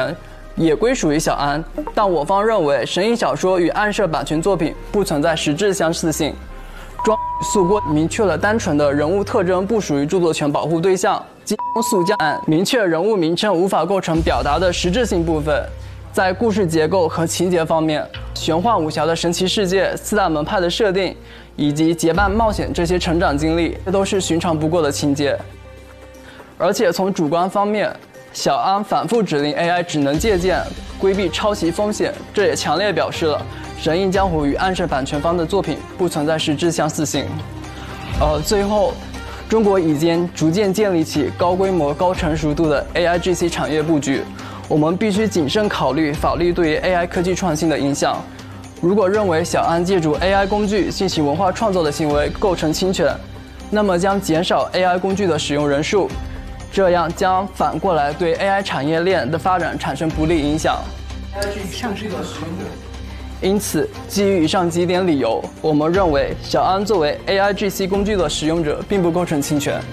[SPEAKER 10] 也归属于小安，但我方认为神隐小说与暗设版权作品不存在实质相似性。庄诉过明确了单纯的人物特征不属于著作权保护对象，金诉将案明确人物名称无法构成表达的实质性部分。在故事结构和情节方面，玄幻武侠的神奇世界、四大门派的设定，以及结伴冒险这些成长经历，这都是寻常不过的情节。而且从主观方面，小安反复指令 A I 只能借鉴，规避抄袭风险，这也强烈表示了《神印江湖》与暗设版权方的作品不存在实质相似性。呃，最后，中国已经逐渐建立起高规模、高成熟度的 A I G C 产业布局，我们必须谨慎考虑法律对于 A I 科技创新的影响。如果认为小安借助 A I 工具进行文化创作的行为构成侵权，那么将减少 A I 工具的使用人数，这样将反过来对 A I 产业链的发展产生不利影响。
[SPEAKER 17] 上升。
[SPEAKER 10] 因此，基于以上几点理由，我们认为小安作为 A I G C 工具的使用者，并不构成侵权。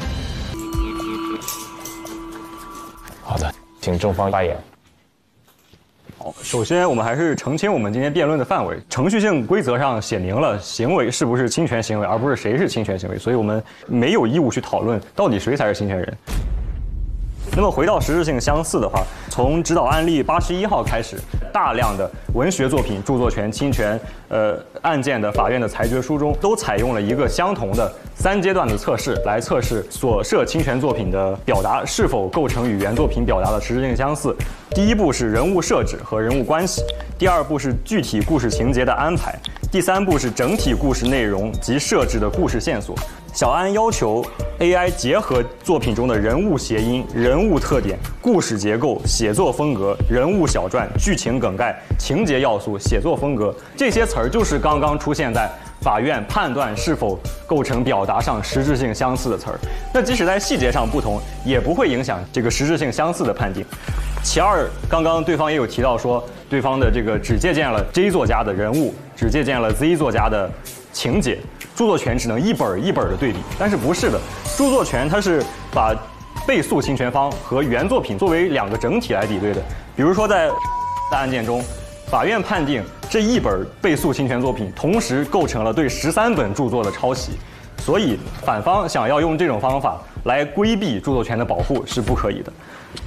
[SPEAKER 6] 好的，请正方发言。
[SPEAKER 3] 好，首先我们还是澄清我们今天辩论的范围。程序性规则上写明了行为是不是侵权行为，而不是谁是侵权行为，所以我们没有义务去讨论到底谁才是侵权人。那么回到实质性相似的话，从指导案例八十一号开始，大量的文学作品著作权侵权呃案件的法院的裁决书中，都采用了一个相同的三阶段的测试，来测试所涉侵权作品的表达是否构成与原作品表达的实质性相似。第一步是人物设置和人物关系，第二步是具体故事情节的安排，第三步是整体故事内容及设置的故事线索。小安要求 A I 结合作品中的人物谐音、人物特点、故事结构、写作风格、人物小传、剧情梗概、情节要素、写作风格这些词儿，就是刚刚出现在法院判断是否构成表达上实质性相似的词儿。那即使在细节上不同，也不会影响这个实质性相似的判定。其二，刚刚对方也有提到说，对方的这个只借鉴了 J 作家的人物，只借鉴了 Z 作家的情节，著作权只能一本一本的对比。但是不是的，著作权它是把被诉侵权方和原作品作为两个整体来比对的。比如说在案件中，法院判定这一本被诉侵权作品同时构成了对十三本著作的抄袭，所以反方想要用这种方法来规避著作权的保护是不可以的。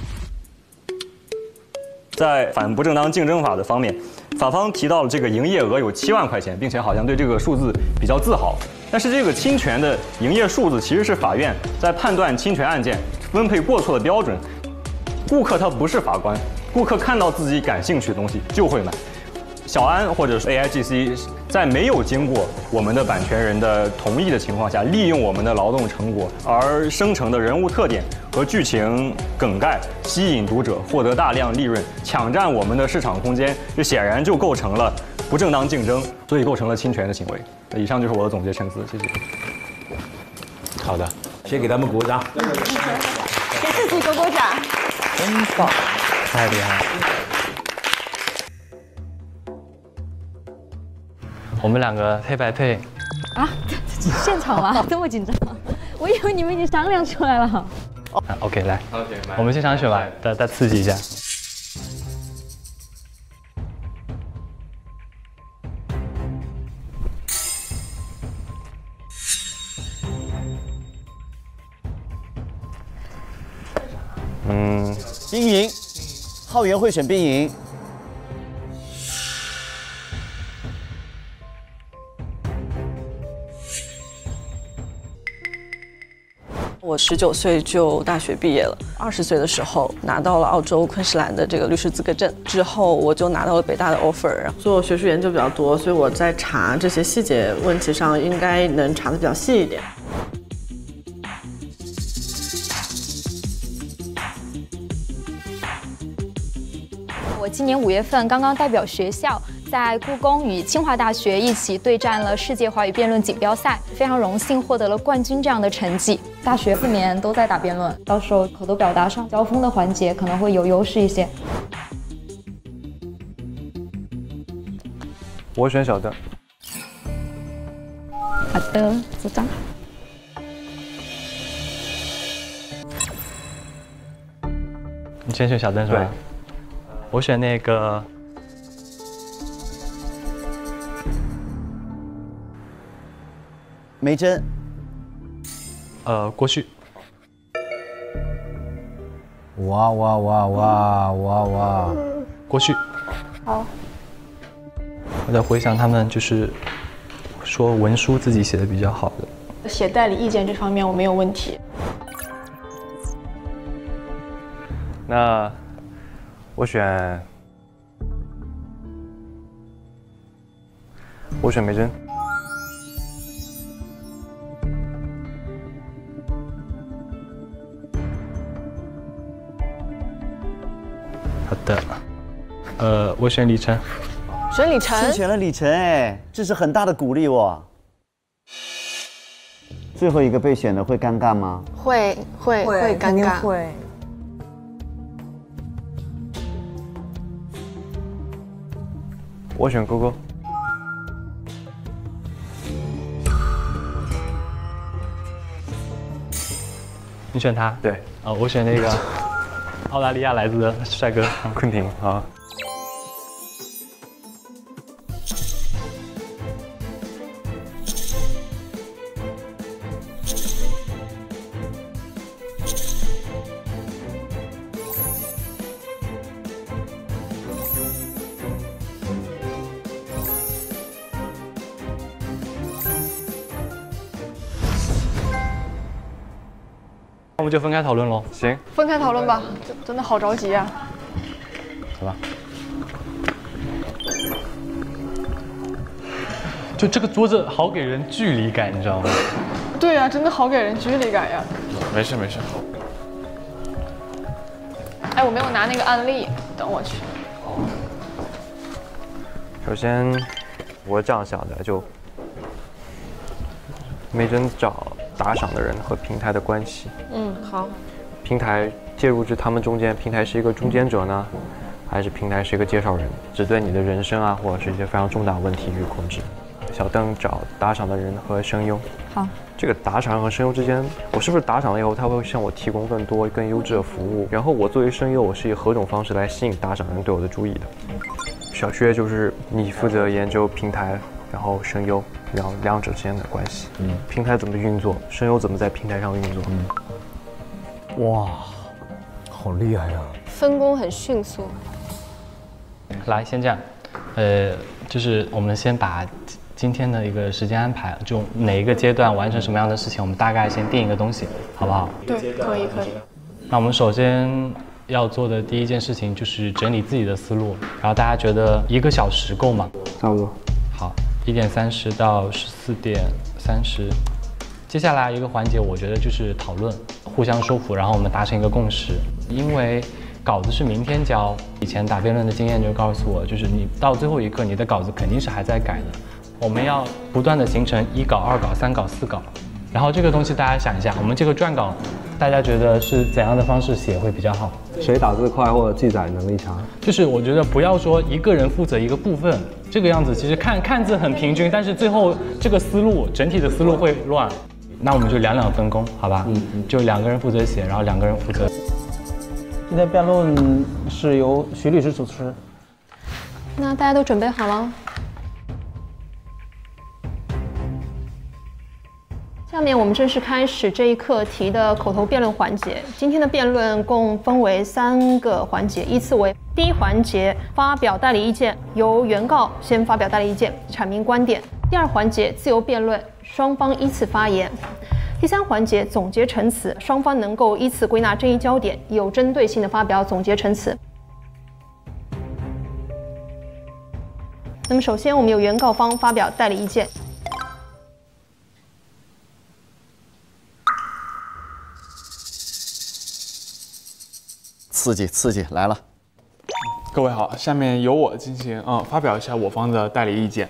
[SPEAKER 3] 在反不正当竞争法的方面，法方提到了这个营业额有七万块钱，并且好像对这个数字比较自豪。但是这个侵权的营业数字其实是法院在判断侵权案件分配过错的标准。顾客他不是法官，顾客看到自己感兴趣的东西就会买。小安或者是 A I G C 在没有经过我们的版权人的同意的情况下，利用我们的劳动成果而生成的人物特点和剧情梗概吸引读者，获得大量利润，抢占我们的市场空间，这显然就构成了不正当竞争，所以构成了侵权的行为。以上就是我的总结陈词，谢谢。
[SPEAKER 6] 好的，
[SPEAKER 18] 先给他们鼓个掌，
[SPEAKER 1] 给自己鼓鼓掌，
[SPEAKER 9] 真棒，太厉害了。我们两个配白配
[SPEAKER 17] 啊！现场吗？这么紧张？我以为你们已经商量出来了。
[SPEAKER 9] 啊 OK， 来， OK， 我们现场选吧，再再刺激一下。
[SPEAKER 18] 嗯，冰莹，浩源会选冰莹。
[SPEAKER 19] 我十九岁就大学毕业了，二十岁的时候拿到了澳洲昆士兰的这个律师资格证，之后我就拿到了北大的 offer。做学术研究比较多，所以我在查这些细节问题上应该能查得比较细一点。
[SPEAKER 20] 我今年五月份刚刚代表学校在故宫与清华大学一起对战了世界华语辩论锦标赛，非常荣幸获得了冠军这样的成绩。大学四年都在打辩论，到时候口头表达上交锋的环节可能会有优势一些。
[SPEAKER 9] 我选小邓。
[SPEAKER 20] 好的，组长。
[SPEAKER 9] 你先选小邓是吧？
[SPEAKER 21] 我选那个。
[SPEAKER 18] 梅珍。
[SPEAKER 21] 呃，郭旭。
[SPEAKER 22] 哇哇哇哇哇哇！
[SPEAKER 21] 郭旭。
[SPEAKER 14] 好。
[SPEAKER 21] 我在回想他们就是说文书自己写的比较好的。
[SPEAKER 23] 写代理意见这方面我没有问题。
[SPEAKER 21] 那我选我选梅珍。好的，呃，我选李晨。
[SPEAKER 23] 选李晨，
[SPEAKER 18] 是选了李晨，哎，这是很大的鼓励哦。最后一个被选的会尴尬吗？
[SPEAKER 23] 会会会尴尬。会。
[SPEAKER 21] 我选勾勾。你选他？对。啊，我选那个澳大利亚来自的帅哥昆廷啊。我们就分开讨论喽。行，
[SPEAKER 23] 分开讨论吧，真真的好着急啊。
[SPEAKER 21] 走吧。就这个桌子好给人距离感，你知道吗？
[SPEAKER 23] 对呀、啊，真的好给人距离感呀。
[SPEAKER 21] 没事没事。
[SPEAKER 23] 哎，我没有拿那个案例，等我去。
[SPEAKER 21] 首先，我是这样想的，就梅珍找打赏的人和平台的关系。
[SPEAKER 23] 嗯，好。
[SPEAKER 21] 平台介入至他们中间，平台是一个中间者呢，还是平台是一个介绍人，只对你的人生啊，或者是一些非常重大问题予以控制。小邓找打赏的人和声优。
[SPEAKER 23] 好。
[SPEAKER 21] 这个打赏和声优之间，我是不是打赏了以后，他会向我提供更多、更优质的服务？然后我作为声优，我是以何种方式来吸引打赏人对我的注意的？小薛就是你负责研究平台，然后声优两两者之间的关系。嗯，平台怎么运作，声优怎么在平台上运作？嗯，
[SPEAKER 22] 哇，好厉害呀！
[SPEAKER 23] 分工很迅速。
[SPEAKER 21] 来，先这样，呃，就是我们先把今天的一个时间安排，就哪一个阶段完成什么样的事情，我们大概先定一个东西，好不好？
[SPEAKER 23] 对，可以可以。
[SPEAKER 21] 那我们首先要做的第一件事情就是整理自己的思路，然后大家觉得一个小时够吗？
[SPEAKER 11] 差不多。
[SPEAKER 21] 好，一点三十到十四点三十。接下来一个环节，我觉得就是讨论，互相说服，然后我们达成一个共识。因为稿子是明天交，以前打辩论的经验就告诉我，就是你到最后一刻，你的稿子肯定是还在改的。我们要不断的形成一稿、二稿、三稿、四稿。然后这个东西大家想一下，我们这个撰稿，大家觉得是怎样的方式写会比较好？
[SPEAKER 11] 谁打字快或者记载能力强？
[SPEAKER 21] 就是我觉得不要说一个人负责一个部分，这个样子其实看看似很平均，但是最后这个思路整体的思路会乱。那我们就两两分工，好吧？嗯嗯，就两个人负责写，然后两个人负责。
[SPEAKER 24] 今天辩论是由徐律师主持。
[SPEAKER 23] 那大家都准备好了？下面我们正式开始这一课题的口头辩论环节。今天的辩论共分为三个环节，依次为：第一环节发表代理意见，由原告先发表代理意见，阐明观点；第二环节自由辩论，双方依次发言；第三环节总结陈词，双方能够依次归纳争议焦点，有针对性的发表总结陈词。那么首先我们由原告方发表代理意见。
[SPEAKER 18] 刺激刺激来了！
[SPEAKER 25] 各位好，下面由我进行嗯发表一下我方的代理意见。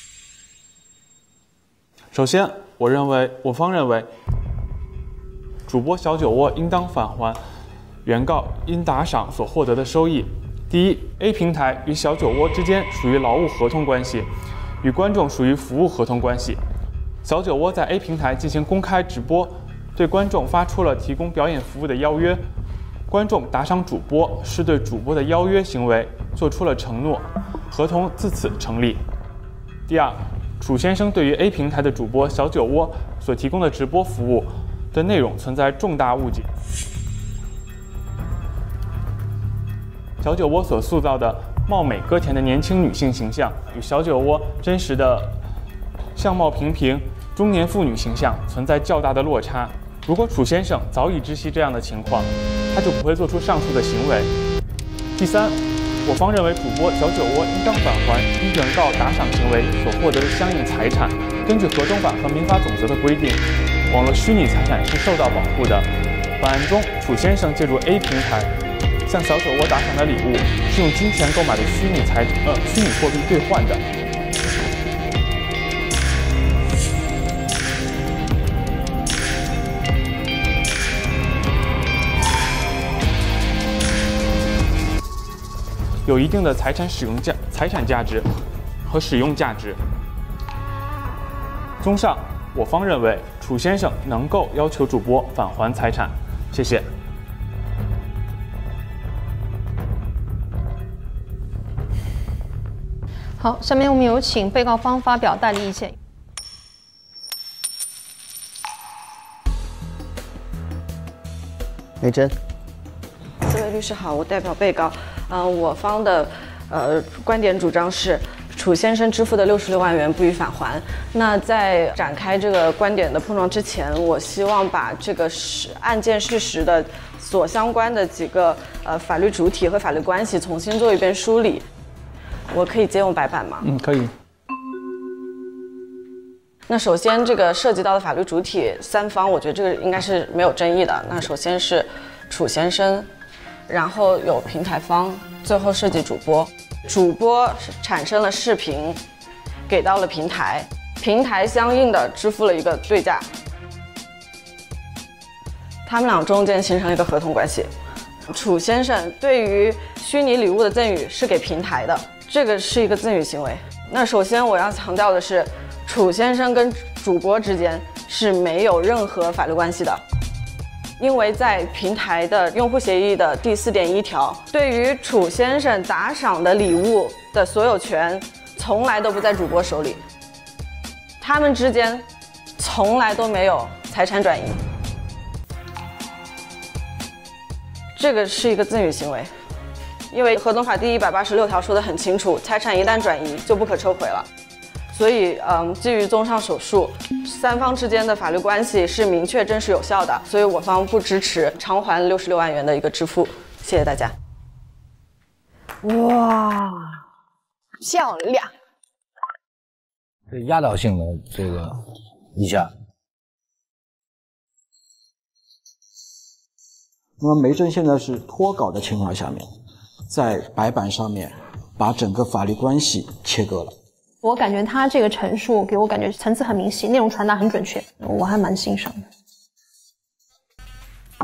[SPEAKER 25] 首先，我认为我方认为，主播小酒窝应当返还原告因打赏所获得的收益。第一 ，A 平台与小酒窝之间属于劳务合同关系，与观众属于服务合同关系。小酒窝在 A 平台进行公开直播，对观众发出了提供表演服务的邀约。 观众打赏主播是对主播的邀约行为做出了承诺，合同自此成立。第二，楚先生对于 A 平台的主播小酒窝所提供的直播服务的内容存在重大误解。小酒窝所塑造的貌美歌甜的年轻女性形象，与小酒窝真实的相貌平平中年妇女形象存在较大的落差。如果楚先生早已知悉这样的情况，他就不会做出上述的行为。第三，我方认为主播小酒窝应当返还因原告打赏行为所获得的相应财产。根据合同法和民法总则的规定，网络虚拟财产是受到保护的。本案中，楚先生借助 A 平台向小酒窝打赏的礼物是用金钱购买的虚拟财呃虚拟货币兑换的。有一定的财产使用价、财产价值和使用价值。综上，我方认为楚先生能够要求主播返还财产。谢谢。
[SPEAKER 23] 好，下面我们有请被告方发表代理意见。
[SPEAKER 18] 梅珍，
[SPEAKER 19] 这位律师好，我代表被告。嗯、呃，我方的呃观点主张是，楚先生支付的六十六万元不予返还。那在展开这个观点的碰撞之前，我希望把这个事案件事实的所相关的几个呃法律主体和法律关系重新做一遍梳理。我可以借用白板吗？
[SPEAKER 24] 嗯，可以。
[SPEAKER 19] 那首先，这个涉及到的法律主体三方，我觉得这个应该是没有争议的。那首先是楚先生。然后有平台方，最后涉及主播，主播产生了视频，给到了平台，平台相应的支付了一个对价，他们俩中间形成了一个合同关系。楚先生对于虚拟礼物的赠与是给平台的，这个是一个赠与行为。那首先我要强调的是，楚先生跟主播之间是没有任何法律关系的。因为在平台的用户协议的第四点一条，对于楚先生打赏的礼物的所有权，从来都不在主播手里，他们之间从来都没有财产转移，这个是一个赠与行为。因为合同法第一百八十六条说得很清楚，财产一旦转移就不可抽回了。所以，嗯，基于综上所述，三方之间的法律关系是明确、真实、有效的，所以我方不支持偿还六十六万元的一个支付。谢谢大家。
[SPEAKER 1] 哇，漂亮！
[SPEAKER 22] 这压倒性的这个一下。
[SPEAKER 4] 那么梅珍现在是脱稿的情况下面，在白板上面把整个法律关系切割了。
[SPEAKER 23] 我感觉他这个陈述给我感觉层次很明晰，内容传达很准确，我还蛮欣赏的。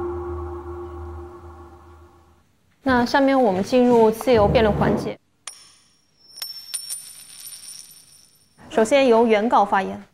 [SPEAKER 23] 那下面我们进入自由辩论环节。首先由原告发言。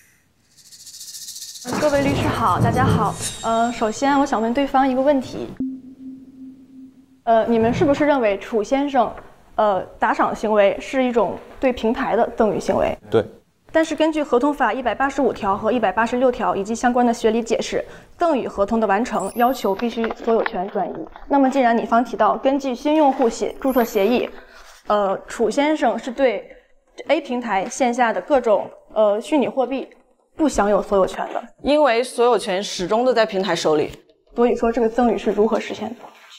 [SPEAKER 14] 各位律师好，大家好。呃，首先我想问对方一个问题。呃，你们是不是认为楚先生？呃，打赏行为是一种对平台的赠与行为。
[SPEAKER 7] 对。
[SPEAKER 14] 但是根据合同法一百八十五条和一百八十六条以及相关的学理解释，赠与合同的完成要求必须所有权转移。那么既然你方提到根据新用户协注册协议，呃，楚先生是对 A 平台线下的各种呃虚拟货币不享有所有权的，
[SPEAKER 19] 因为所有权始终都在平台手里。
[SPEAKER 14] 所以说这个赠与是如何实现的？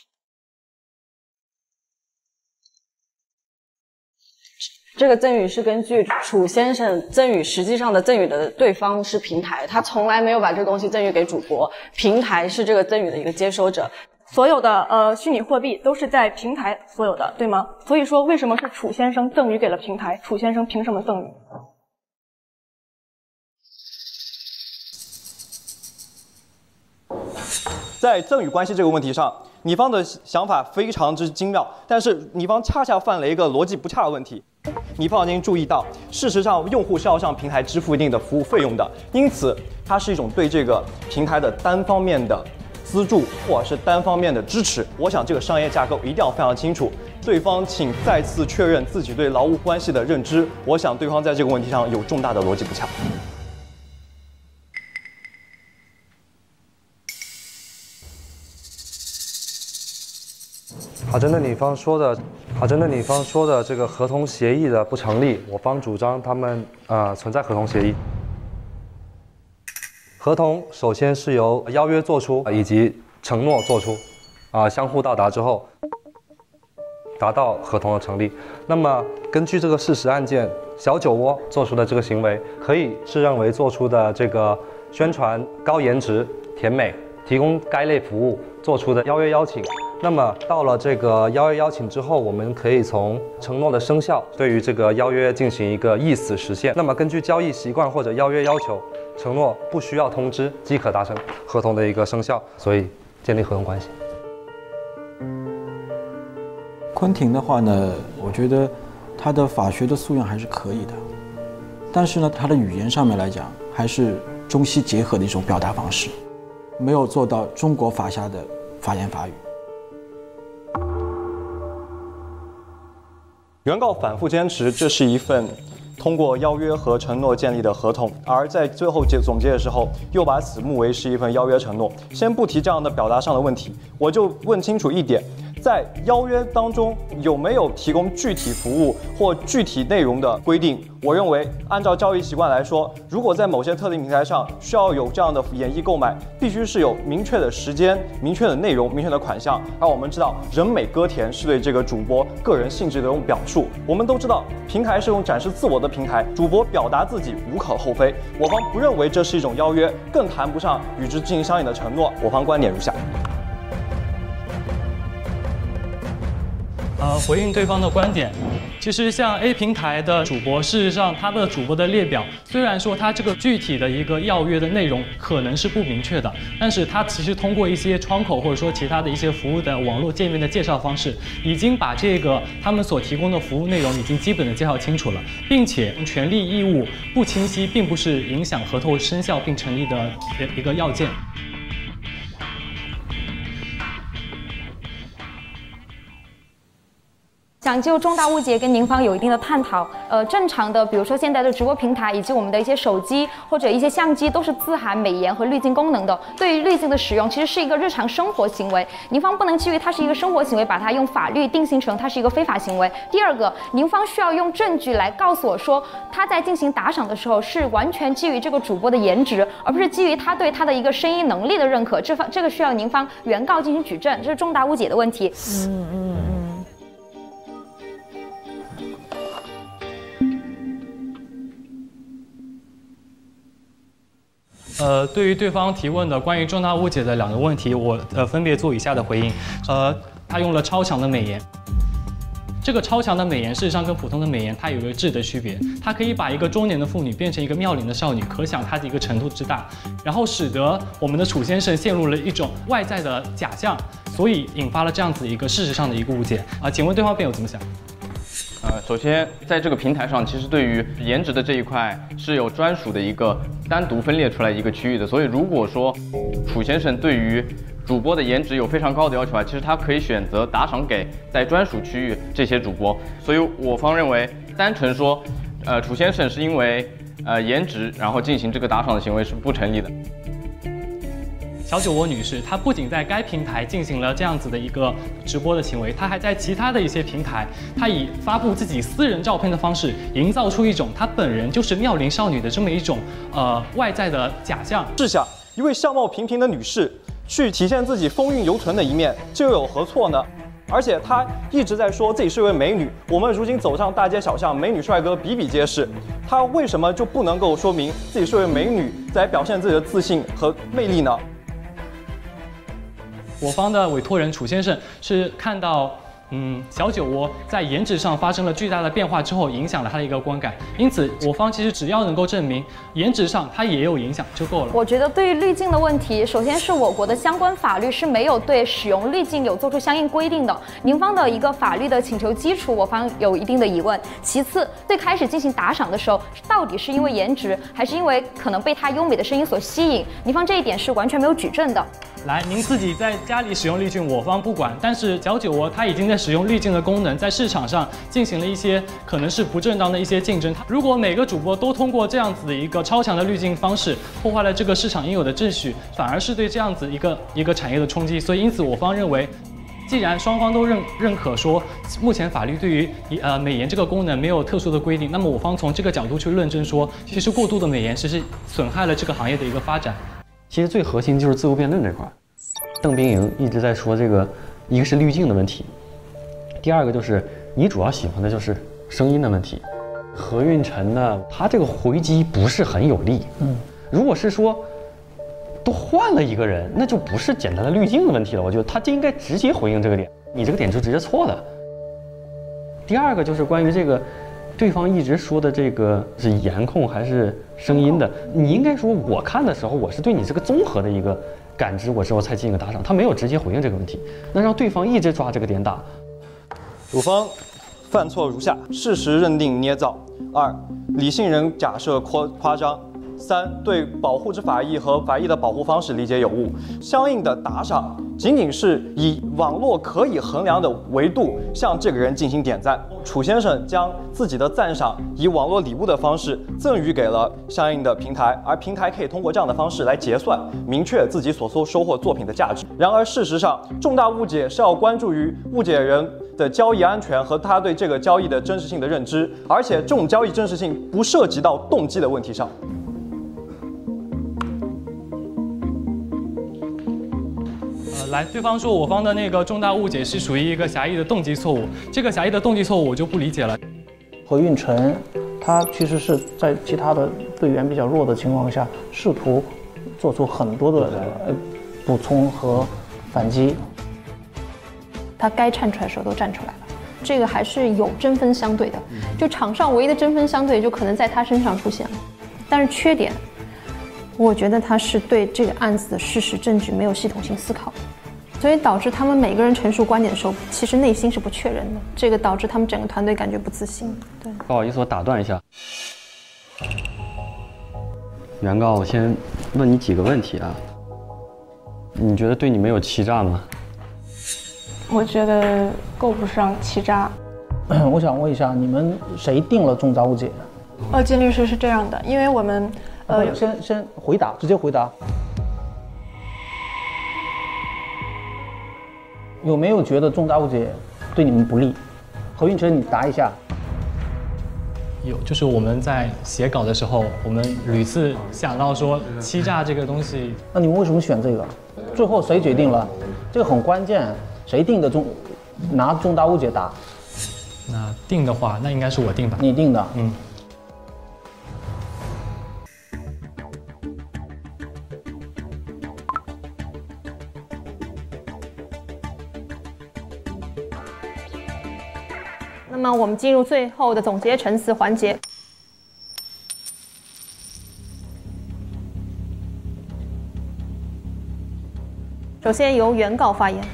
[SPEAKER 19] 这个赠与是根据楚先生赠与实际上的赠与的对方是平台，他从来没有把这个东西赠与给主播，平台是这个赠与的一个接收者。
[SPEAKER 14] 所有的呃虚拟货币都是在平台所有的，对吗？所以说为什么是楚先生赠与给了平台？楚先生凭什么赠与？
[SPEAKER 5] 在赠与关系这个问题上，你方的想法非常之精妙，但是你方恰恰犯了一个逻辑不洽的问题。你方已经注意到，事实上用户是要向平台支付一定的服务费用的，因此它是一种对这个平台的单方面的资助或者是单方面的支持。我想这个商业架构一定要非常清楚。对方请再次确认自己对劳务关系的认知。我想对方在这个问题上有重大的逻辑不恰。
[SPEAKER 2] 好，针对女方说的，好，针对女方说的这个合同协议的不成立，我方主张他们呃存在合同协议。合同首先是由邀约做出以及承诺做出，啊、呃、相互到达之后，达到合同的成立。那么根据这个事实案件，小酒窝做出的这个行为，可以是认为做出的这个宣传高颜值、甜美、提供该类服务做出的邀约邀请。那么到了这个邀约邀请之后，我们可以从承诺的生效，对于这个邀约进行一个意思实现。那么根据交易习惯或者邀约要求，承诺不需要通知即可达成合同的一个生效，所以建立合同关系。
[SPEAKER 4] 昆婷的话呢，我觉得他的法学的素养还是可以的，但是呢，他的语言上面来讲，还是中西结合的一种表达方式，没有做到中国法下的法言法语。
[SPEAKER 5] 原告反复坚持，这是一份通过邀约和承诺建立的合同，而在最后结总结的时候，又把此目为是一份邀约承诺。先不提这样的表达上的问题，我就问清楚一点。在邀约当中有没有提供具体服务或具体内容的规定？我认为，按照交易习惯来说，如果在某些特定平台上需要有这样的演绎购买，必须是有明确的时间、明确的内容、明确的款项。而我们知道，人美歌甜是对这个主播个人性质的一种表述。我们都知道，平台是用展示自我的平台，主播表达自己无可厚非。我方不认为这是一种邀约，更谈不上与之进行相应的承诺。我方观点如下。
[SPEAKER 8] 呃，回应对方的观点，其实像 A 平台的主播，事实上他的主播的列表，虽然说他这个具体的一个要约的内容可能是不明确的，但是他其实通过一些窗口或者说其他的一些服务的网络界面的介绍方式，已经把这个他们所提供的服务内容已经基本的介绍清楚了，并且权利义务不清晰，并不是影响合同生效并成立的一个要件。
[SPEAKER 20] 想就重大误解跟您方有一定的探讨。呃，正常的，比如说现在的直播平台以及我们的一些手机或者一些相机，都是自含美颜和滤镜功能的。对于滤镜的使用，其实是一个日常生活行为，您方不能基于它是一个生活行为，把它用法律定性成它是一个非法行为。第二个，您方需要用证据来告诉我说，他在进行打赏的时候是完全基于这个主播的颜值，而不是基于他对他的一个声音能力的认可。这方这个需要您方原告进行举证，这是重大误解的问题。嗯嗯嗯。
[SPEAKER 8] 呃，对于对方提问的关于重大误解的两个问题，我呃分别做以下的回应。呃，他用了超强的美颜。这个超强的美颜，事实上跟普通的美颜它有一个质的区别，它可以把一个中年的妇女变成一个妙龄的少女，可想它的一个程度之大，然后使得我们的楚先生陷入了一种外在的假象，所以引发了这样子一个事实上的一个误解啊。请问对方辩友怎么想？
[SPEAKER 12] 呃，首先，在这个平台上，其实对于颜值的这一块是有专属的一个单独分裂出来一个区域的。所以，如果说楚先生对于主播的颜值有非常高的要求啊，其实他可以选择打赏给在专属区域这些主播。所以，我方认为，单纯说，呃，楚先生是因为呃颜值然后进行这个打赏的行为是不成立的。
[SPEAKER 8] 小酒窝女士，她不仅在该平台进行了这样子的一个直播的行为，她还在其他的一些平台，她以发布自己私人照片的方式，营造出一种她本人就是妙龄少女的这么一种呃外在的假象。
[SPEAKER 5] 试想，一位相貌平平的女士去体现自己风韵犹存的一面，这又有何错呢？而且她一直在说自己是位美女，我们如今走上大街小巷，美女帅哥比比皆是，她为什么就不能够说明自己是位美女，来表现自己的自信和魅力呢？
[SPEAKER 8] 我方的委托人楚先生是看到，嗯，小酒窝在颜值上发生了巨大的变化之后，影响了他的一个观感。因此，我方其实只要能够证明颜值上它也有影响就够了。
[SPEAKER 20] 我觉得对于滤镜的问题，首先是我国的相关法律是没有对使用滤镜有做出相应规定的。您方的一个法律的请求基础，我方有一定的疑问。其次，最开始进行打赏的时候，到底是因为颜值，还是因为可能被他优美的声音所吸引？您方这一点是完全没有举证的。
[SPEAKER 8] 来，您自己在家里使用滤镜，我方不管。但是小酒窝它已经在使用滤镜的功能，在市场上进行了一些可能是不正当的一些竞争。如果每个主播都通过这样子的一个超强的滤镜方式，破坏了这个市场应有的秩序，反而是对这样子一个一个产业的冲击。所以，因此我方认为。 既然双方都认认可说，目前法律对于呃美颜这个功能没有特殊的规定，那么我方从这个角度去论证说，其实过度的美颜其实损害了这个行业的一个发展。
[SPEAKER 3] 其实最核心就是自由辩论这块，邓冰莹一直在说这个，一个是滤镜的问题，第二个就是你主要喜欢的就是声音的问题。何运晨呢，他这个回击不是很有力。嗯，如果是说。 都换了一个人，那就不是简单的滤镜的问题了。我觉得他就应该直接回应这个点，你这个点就直接错了。第二个就是关于这个，对方一直说的这个是颜控还是声音的，你应该说我看的时候我是对你这个综合的一个感知，我之后才进行打赏。他没有直接回应这个问题，那让对方一直抓这个点打。
[SPEAKER 5] 主方犯错如下：事实认定捏造；二，理性人假设夸夸张。 三对保护之法益和法益的保护方式理解有误，相应的打赏仅仅是以网络可以衡量的维度向这个人进行点赞。楚先生将自己的赞赏以网络礼物的方式赠予给了相应的平台，而平台可以通过这样的方式来结算，明确自己所收收获作品的价值。然而事实上，重大误解是要关注于误解人的交易安全和他对这个交易的真实性的认知，而且这种交易真实性不涉及到动机的问题上。
[SPEAKER 8] 来，对方说我方的那个重大误解是属于一个狭义的动机错误，这个狭义的动机错误我就不理解了。
[SPEAKER 24] 何运晨，他其实是在其他的队员比较弱的情况下，试图做出很多的呃补充和反击。
[SPEAKER 23] 他该站出来的时候都站出来了，这个还是有针锋相对的。就场上唯一的针锋相对，就可能在他身上出现了，但是缺点，我觉得他是对这个案子的事实证据没有系统性思考。 所以导致他们每个人陈述观点的时候，其实内心是不确认的，这个导致他们整个团队感觉不自信。对，
[SPEAKER 3] 不好意思，我打断一下。原告，我先问你几个问题啊。你觉得对你们有欺诈吗？
[SPEAKER 10] 我觉得够不上欺诈。
[SPEAKER 24] 我想问一下，你们谁定了重大误解？
[SPEAKER 10] 呃，金律师是这样的，因为我们呃，
[SPEAKER 24] 先先回答，直接回答。 有没有觉得重大误解对你们不利？何运晨，你答一下。
[SPEAKER 8] 有，就是我们在写稿的时候，我们屡次想到说欺诈这个东西。
[SPEAKER 24] 那你们为什么选这个？最后谁决定了？这个很关键，谁定的重拿重大误解答？
[SPEAKER 8] 那定的话，那应该是我定吧？
[SPEAKER 24] 你定的，
[SPEAKER 8] 嗯。
[SPEAKER 23] 那么我们进入最后的总结陈词环节。首先由原告发言。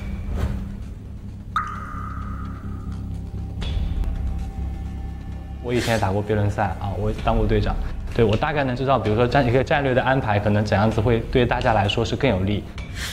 [SPEAKER 21] 我以前也打过辩论赛啊，我当过队长，对我大概能知道，比如说战一个战略的安排，可能怎样子会对大家来说是更有利。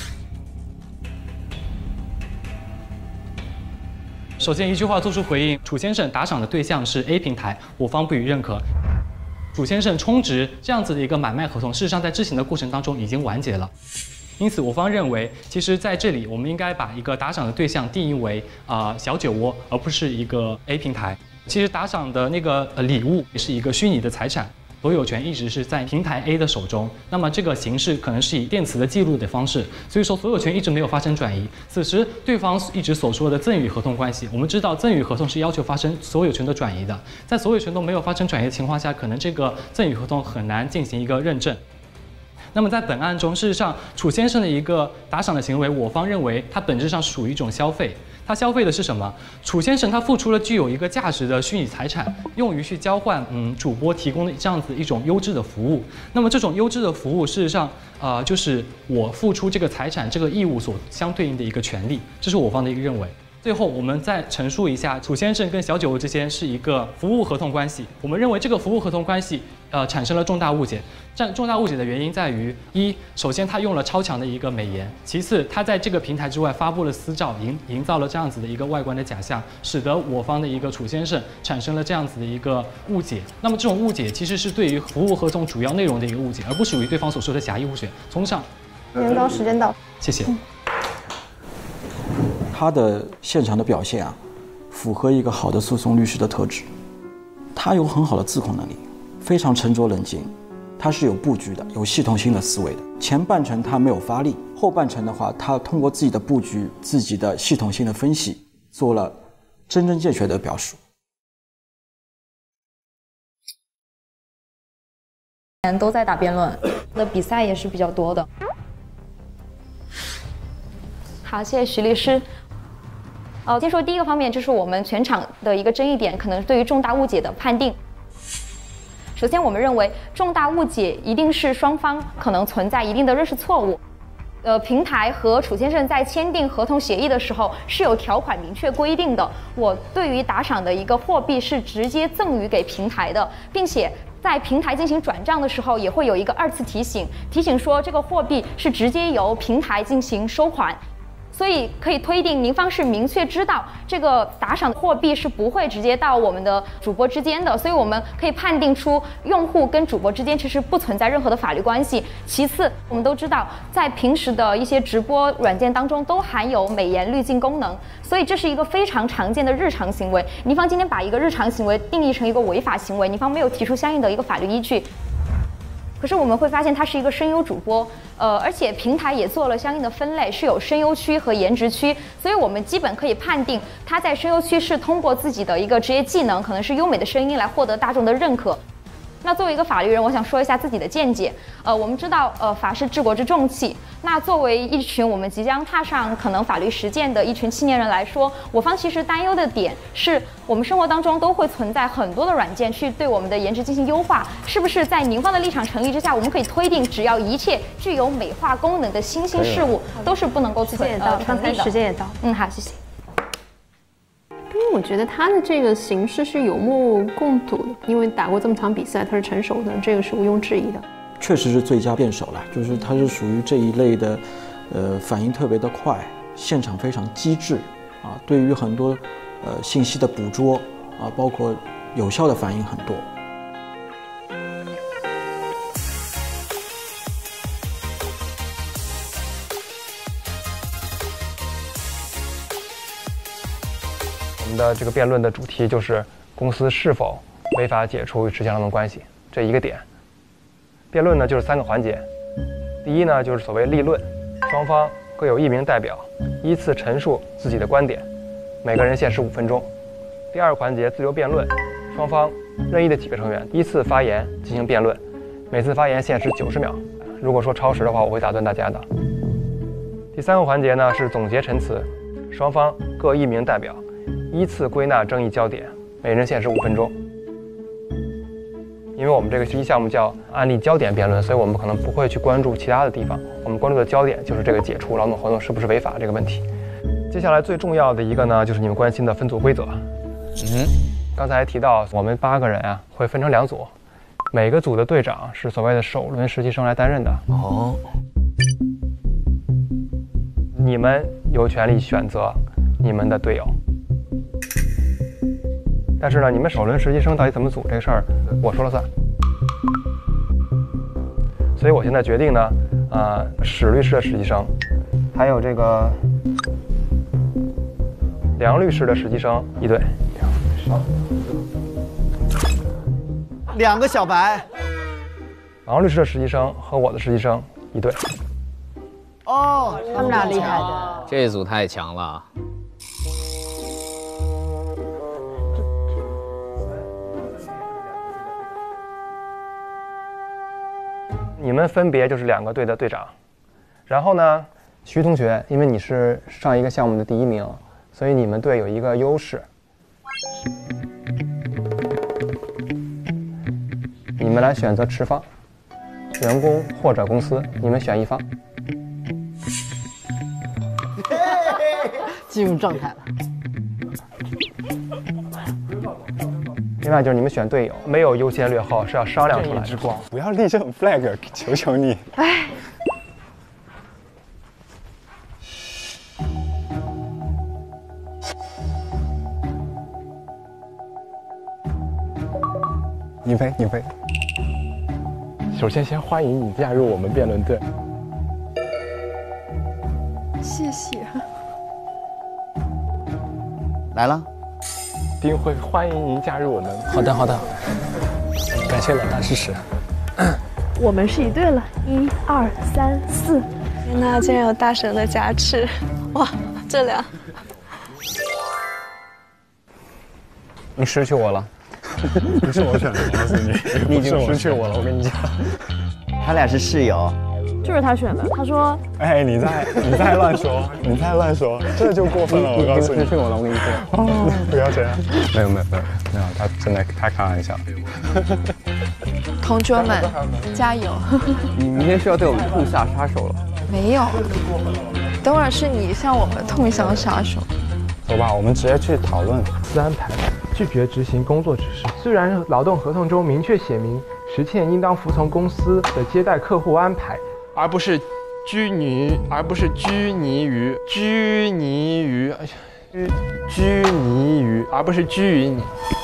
[SPEAKER 8] 首先一句话做出回应，楚先生打赏的对象是 A 平台，我方不予认可。楚先生充值这样子的一个买卖合同，事实上在执行的过程当中已经完结了。因此，我方认为，其实在这里我们应该把一个打赏的对象定义为啊、呃、小酒窝，而不是一个 A 平台。其实打赏的那个呃礼物也是一个虚拟的财产。 所有权一直是在平台 A 的手中，那么这个形式可能是以电磁的记录的方式，所以说所有权一直没有发生转移。此时对方一直所说的赠与合同关系，我们知道赠与合同是要求发生所有权的转移的，在所有权都没有发生转移的情况下，可能这个赠与合同很难进行一个认证。 那么在本案中，事实上楚先生的一个打赏的行为，我方认为它本质上属于一种消费。他消费的是什么？楚先生他付出了具有一个价值的虚拟财产，用于去交换嗯主播提供的这样子一种优质的服务。那么这种优质的服务，事实上啊、呃、就是我付出这个财产这个义务所相对应的一个权利，这是我方的一个认为。 最后，我们再陈述一下，楚先生跟小酒窝之间是一个服务合同关系。我们认为这个服务合同关系，呃，产生了重大误解。这重大误解的原因在于：一，首先他用了超强的一个美颜；其次，他在这个平台之外发布了私照，营营造了这样子的一个外观的假象，使得我方的一个楚先生产生了这样子的一个误解。那么这种误解其实是对于服务合同主要内容的一个误解，而不属于对方所说的狭义误选。从上，
[SPEAKER 23] 原告时间到，
[SPEAKER 8] 谢谢。嗯
[SPEAKER 4] 他的现场的表现啊，符合一个好的诉讼律师的特质。他有很好的自控能力，非常沉着冷静，他是有布局的，有系统性的思维的。前半程他没有发力，后半程的话，他通过自己的布局、自己的系统性的分析，做了真正正确的表述。
[SPEAKER 20] 都在打辩论，的比赛也是比较多的。好，谢谢徐律师。呃，先说第一个方面，就是我们全场的一个争议点，可能对于重大误解的判定。首先，我们认为重大误解一定是双方可能存在一定的认识错误。呃，平台和楚先生在签订合同协议的时候是有条款明确规定的，我对于打赏的一个货币是直接赠予给平台的，并且在平台进行转账的时候也会有一个二次提醒，提醒说这个货币是直接由平台进行收款。所以可以推定，您方是明确知道这个打赏的货币是不会直接到我们的主播之间的，所以我们可以判定出用户跟主播之间其实不存在任何的法律关系。其次，我们都知道，在平时的一些直播软件当中都含有美颜滤镜功能，所以这是一个非常常见的日常行为。您方今天把一个日常行为定义成一个违法行为，您方没有提出相应的一个法律依据。可是我们会发现它是一个声优主播，呃，而且平台也做了相应的分类，是有声优区和颜值区，所以我们基本可以判定他在声优区是通过自己的一个职业技能，可能是优美的声音来获得大众的认可。那作为一个法律人，我想说一下自己的见解。呃，我们知道，呃，法是治国之重器。那作为一群我们即将踏上可能法律实践的一群青年人来说，我方其实担忧的点是，我们生活当中都会存在很多的软件去对我们的颜值进行优化，是不是在您方的立场成立之下，我们可以推定，只要一切具有美化功能的新兴事物，都是不能够存呃成立的。
[SPEAKER 23] 时间也到，
[SPEAKER 20] 嗯，好，谢谢。
[SPEAKER 23] 因为我觉得他的这个形式是有目共睹的，因为打过这么场比赛，他是成熟的，这个是毋庸置疑的。
[SPEAKER 4] 确实是最佳辩手了，就是他是属于这一类的，呃，反应特别的快，现场非常机智，啊，对于很多呃信息的捕捉啊，包括有效的反应很多。
[SPEAKER 6] 我们的这个辩论的主题就是公司是否违法解除与持枪劳动关系这一个点。辩论呢就是三个环节，第一呢就是所谓立论，双方各有一名代表，依次陈述自己的观点，每个人限时五分钟。第二个环节自由辩论，双方任意的几个成员依次发言进行辩论，每次发言限时九十秒，如果说超时的话，我会打断大家的。第三个环节呢是总结陈词，双方各一名代表。依次归纳争议焦点，每人限时五分钟。因为我们这个学习项目叫案例焦点辩论，所以我们可能不会去关注其他的地方，我们关注的焦点就是这个解除劳动合同是不是违法这个问题。接下来最重要的一个呢，就是你们关心的分组规则。嗯，刚才提到我们八个人啊会分成两组，每个组的队长是所谓的首轮实习生来担任的。哦，你们有权利选择你们的队友。但是呢，你们首轮实习生到底怎么组这个事儿，我说了算。所以我现在决定呢，呃，史律师的实习生，还有这个梁律师的实习生一队。
[SPEAKER 18] 两个小白。
[SPEAKER 6] 王律师的实习生和我的实习生一队。
[SPEAKER 18] 哦，
[SPEAKER 1] 他们俩厉害的。
[SPEAKER 13] 这组太强了。
[SPEAKER 6] 你们分别就是两个队的队长，然后呢，徐同学，因为你是上一个项目的第一名，所以你们队有一个优势，你们来选择持方，员工或者公司，你们选一方。
[SPEAKER 1] 进入状态了。
[SPEAKER 6] 另外就是你们选队友没有优先劣后，是要商量出来的。
[SPEAKER 9] 之光，不要立这种 flag， 求求你。
[SPEAKER 1] 哎。
[SPEAKER 9] 你飞，你飞。
[SPEAKER 6] 首先，先欢迎你加入我们辩论队。
[SPEAKER 1] 谢谢。
[SPEAKER 18] 来了。
[SPEAKER 6] 丁辉，欢迎您加入我们。
[SPEAKER 22] 好的，好的。感谢老大支持。
[SPEAKER 13] 我们是一队了，一二三四。
[SPEAKER 14] 天哪，竟然有大神的加持！哇，这俩。
[SPEAKER 6] 你失去我了。
[SPEAKER 9] 不是我选的，我告诉你，
[SPEAKER 6] 你已经失去我了。我跟你讲，
[SPEAKER 18] 他俩是室友，
[SPEAKER 13] 就是他选的。他说：“
[SPEAKER 9] 哎，你再你再乱说，你再乱说，这就过分了。我告诉你，
[SPEAKER 6] 失去我了。我跟你说，
[SPEAKER 9] 哦，不要这样。没有没有没有没有，他真的他开玩笑。
[SPEAKER 1] 同桌们，加油！
[SPEAKER 6] 你明天需要对我们痛下杀手了。
[SPEAKER 1] 没有，等会儿是你向我们痛下杀手。
[SPEAKER 9] 走吧，我们直接去讨论
[SPEAKER 6] 公司安排。”拒绝执行工作指示。虽然劳动合同中明确写明实践应当服从公司的接待客户安排，而不是拘泥，而不是拘泥于拘泥于拘拘泥于，而不是拘于你。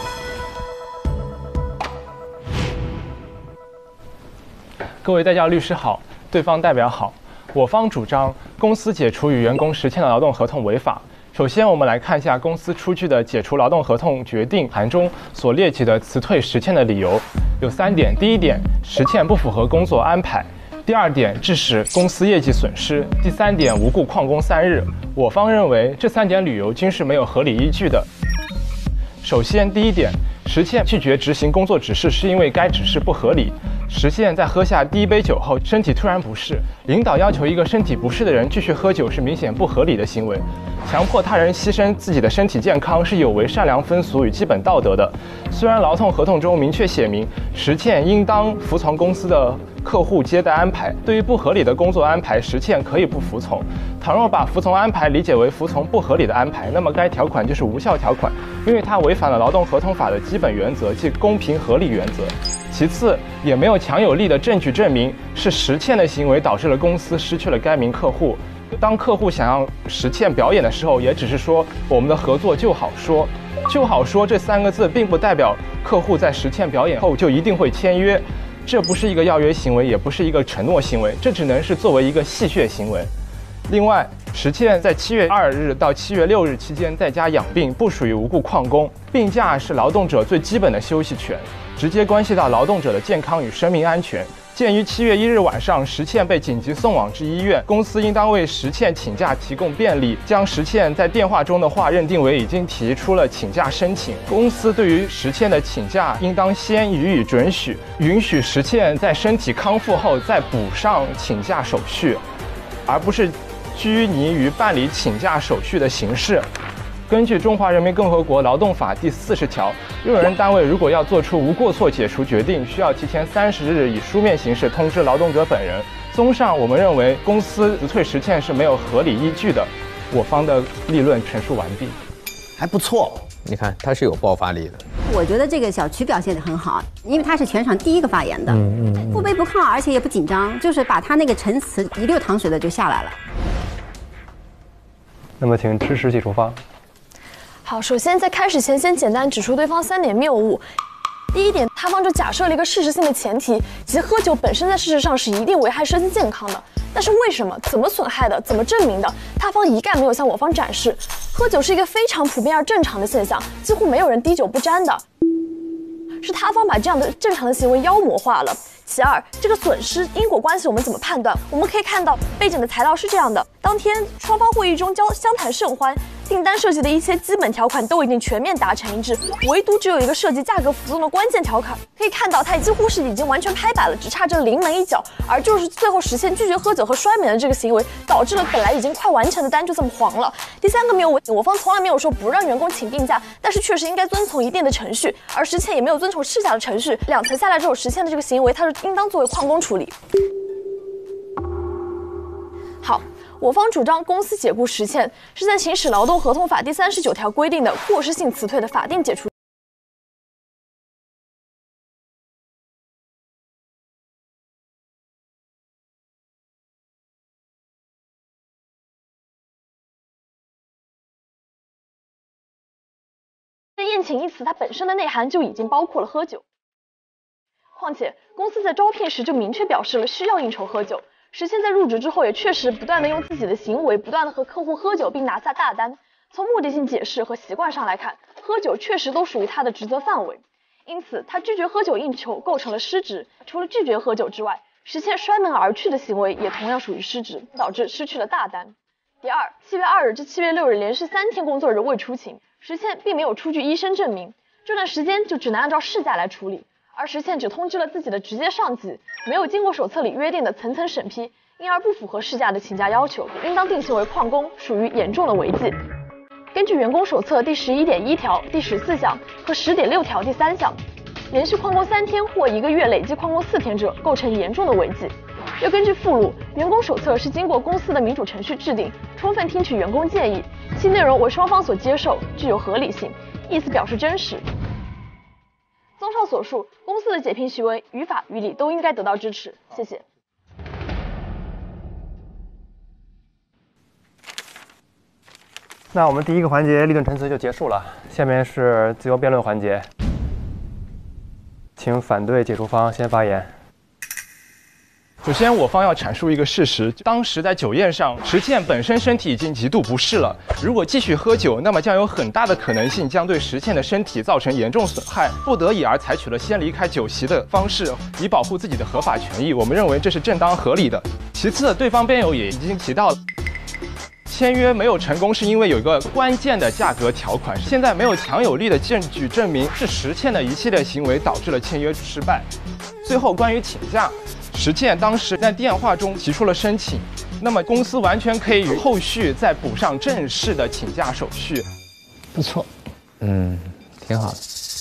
[SPEAKER 6] 各位代教律师好，对方代表好，我方主张公司解除与员工实签的劳动合同违法。首先，我们来看一下公司出具的解除劳动合同决定函中所列举的辞退实签的理由，有三点。第一点，实签不符合工作安排；第二点，致使公司业绩损失；第三点，无故旷工三日。我方认为这三点理由均是没有合理依据的。首先，第一点，实签拒绝执行工作指示是因为该指示不合理。实践在喝下第一杯酒后，身体突然不适，领导要求一个身体不适的人继续喝酒是明显不合理的行为。强迫他人牺牲自己的身体健康是有违善良风俗与基本道德的。虽然劳动合同中明确写明，实践应当服从公司的客户接待安排，对于不合理的工作安排，实践可以不服从。倘若把服从安排理解为服从不合理的安排，那么该条款就是无效条款，因为它违反了劳动合同法的基本原则，即公平合理原则。其次，也没有强有力的证据证明是实践的行为导致了公司失去了该名客户。当客户想要实践表演的时候，也只是说我们的合作就好说，就好说这三个字并不代表客户在实践表演后就一定会签约，这不是一个要约行为，也不是一个承诺行为，这只能是作为一个戏谑行为。另外，实践在七月二日到七月六日期间在家养病，不属于无故旷工。病假是劳动者最基本的休息权，直接关系到劳动者的健康与生命安全。鉴于七月一日晚上实践被紧急送往至医院，公司应当为实践请假提供便利，将实践在电话中的话认定为已经提出了请假申请。公司对于实践的请假应当先予以准许，允许实践在身体康复后再补上请假手续，而不是拘泥于办理请假手续的形式。根据《中华人民共和国劳动法》第四十条，用人单位如果要做出无过错解除决定，需要提前三十日以书面形式通知劳动者本人。综上，我们认为公司辞退实践是没有合理依据的。我方的立论陈述完毕。
[SPEAKER 18] 还不错，
[SPEAKER 22] 你看他是有爆发力的。
[SPEAKER 15] 我觉得这个小曲表现得很好，因为他是全场第一个发言的，
[SPEAKER 22] 嗯嗯，
[SPEAKER 15] 不卑不亢，而且也不紧张，就是把他那个陈词一溜糖水的就下来了。
[SPEAKER 6] 那么，请支持解除方。
[SPEAKER 23] 好，首先在开始前先简单指出对方三点谬误。第一点，他方就假设了一个事实性的前提，即喝酒本身在事实上是一定危害身心健康的。但是为什么、怎么损害的、怎么证明的，他方一概没有向我方展示。喝酒是一个非常普遍而正常的现象，几乎没有人滴酒不沾的，是他方把这样的正常的行为妖魔化了。其二，这个损失因果关系我们怎么判断？我们可以看到背景的材料是这样的：当天双方会议中交相谈甚欢，订单设计的一些基本条款都已经全面达成一致，唯独只有一个涉及价格浮动的关键条款，可以看到它几乎是已经完全拍板了，只差这临门一脚。而就是最后实现拒绝喝酒和摔门的这个行为，导致了本来已经快完成的单就这么黄了。第三个谬误，我方从来没有说不让员工请病假，但是确实应该遵从一定的程序，而实践也没有遵从事假的程序。两层下来之后，实践的这个行为它是应当作为旷工处理。好，我方主张公司解雇实践是在行使劳动合同法第三十九条规定的过失性辞退的法定解除
[SPEAKER 7] 宴请一词它本身的内涵就已经包括了喝酒。况且公司在招聘时就明确表示了需要应酬喝酒，实现在入职之后也确实不断的用自己的行为不断的和客户喝酒并拿下大单。从目的性解释和习惯上来看，喝酒确实都属于他的职责范围，因此他拒绝喝酒应酬构成了失职。除了拒绝喝酒之外，实现摔门而去的行为也同样属于失职，导致失去了大单。第二，七月二日至七月六日连续三天工作日未出勤，实现并没有出具医生证明，这段时间就只能按照事假来处理。而实现只通知了自己的直接上级，没有经过手册里约定的层层审批，因而不符合事假的请假要求，应当定性为旷工，属于严重的违纪。根据员工手册第十一点一条第十四项和十点六条第三项，连续旷工三天或一个月累计旷工四天者，构成严重的违纪。又根据附录，员工手册是经过公司的民主程序制定，充分听取员工建议，其内容为双方所接受，具有合理性，意思表示真实。综上所述，公司的解聘行为于法于理都应该得到支持。谢谢。
[SPEAKER 6] 那我们第一个环节立论陈词就结束了，下面是自由辩论环节，请反对解除方先发言。
[SPEAKER 11] 首先，我方要阐述一个事实：当时在酒宴上，石倩本身身体已经极度不适了，如果继续喝酒，那么将有很大的可能性将对石倩的身体造成严重损害，不得已而采取了先离开酒席的方式，以保护自己的合法权益。我们认为这是正当合理的。其次，对方辩友也已经提到了，签约没有成功是因为有一个关键的价格条款，现在没有强有力的证据证明是石倩的一系列行为导致了签约失败。最后，关于请假。石倩当时在电话中提出了申请，那么公司完全可以后续再补上正式的请假手续。
[SPEAKER 24] 不错，
[SPEAKER 22] 嗯，挺好的。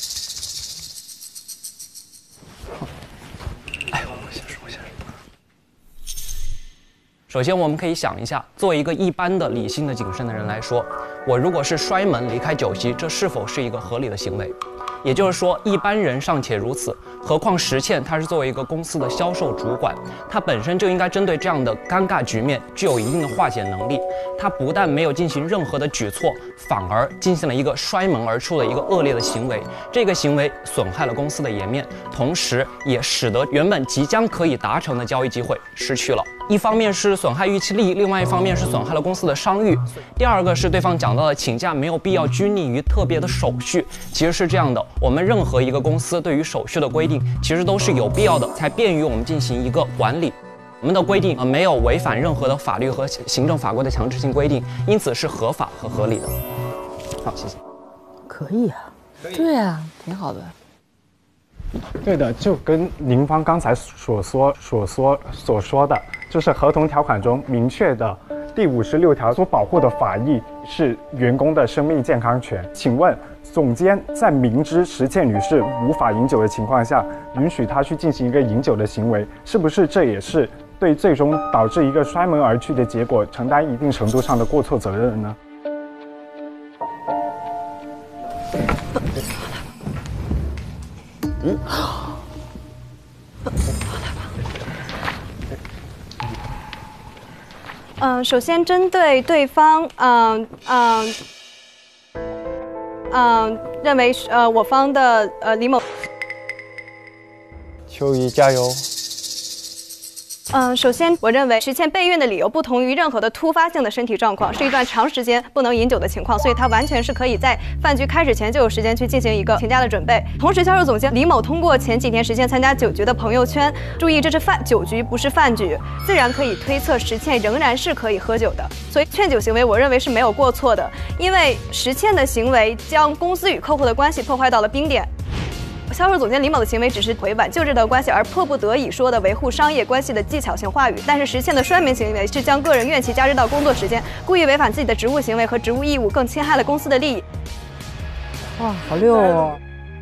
[SPEAKER 16] 哎，我先说，我先说。首先，我们可以想一下，作为一个一般的理性的谨慎的人来说，我如果是摔门离开酒席，这是否是一个合理的行为？也就是说，一般人尚且如此，何况石倩她是作为一个公司的销售主管，她本身就应该针对这样的尴尬局面具有一定的化解能力。她不但没有进行任何的举措，反而进行了一个摔门而出的一个恶劣的行为。这个行为损害了公司的颜面，同时也使得原本即将可以达成的交易机会失去了。一方面是损害预期利益，另外一方面是损害了公司的商誉。第二个是对方讲到的请假没有必要拘泥于特别的手续，其实是这样的，我们任何一个公司对于手续的规定，其实都是有必要的，才便于我们进行一个管理。我们的规定呃没有违反任何的法律和行政法规的强制性规定，因此是合法和合理的。好，谢谢。
[SPEAKER 17] 可以啊，对啊，挺好的。
[SPEAKER 9] 对的，就跟您方刚才所说、所说、所说的，就是合同条款中明确的第五十六条所保护的法益是员工的生命健康权。请问总监在明知石倩女士无法饮酒的情况下，允许她去进行一个饮酒的行为，是不是这也是对最终导致一个摔门而去的结果承担一定程度上的过错责任呢？
[SPEAKER 17] 嗯，
[SPEAKER 25] 嗯，首先针对对方，嗯嗯嗯，认为呃我方的呃李某，
[SPEAKER 3] 秋怡加油。
[SPEAKER 25] 嗯，首先我认为石倩备孕的理由不同于任何的突发性的身体状况，是一段长时间不能饮酒的情况，所以她完全是可以在饭局开始前就有时间去进行一个请假的准备。同时，销售总监李某通过前几天石倩参加酒局的朋友圈，注意这是饭酒局不是饭局，自然可以推测石倩仍然是可以喝酒的。所以劝酒行为，我认为是没有过错的，因为石倩的行为将公司与客户的关系破坏到了冰点。销售总监李某的行为只是回挽救这段关系而迫不得已说的维护商业关系的技巧性话语，但是石倩的摔门行为是将个人怨气加之到工作时间，故意违反自己的职务行为和职务义务，更侵害了公司的利益。
[SPEAKER 17] 哇，好溜哦！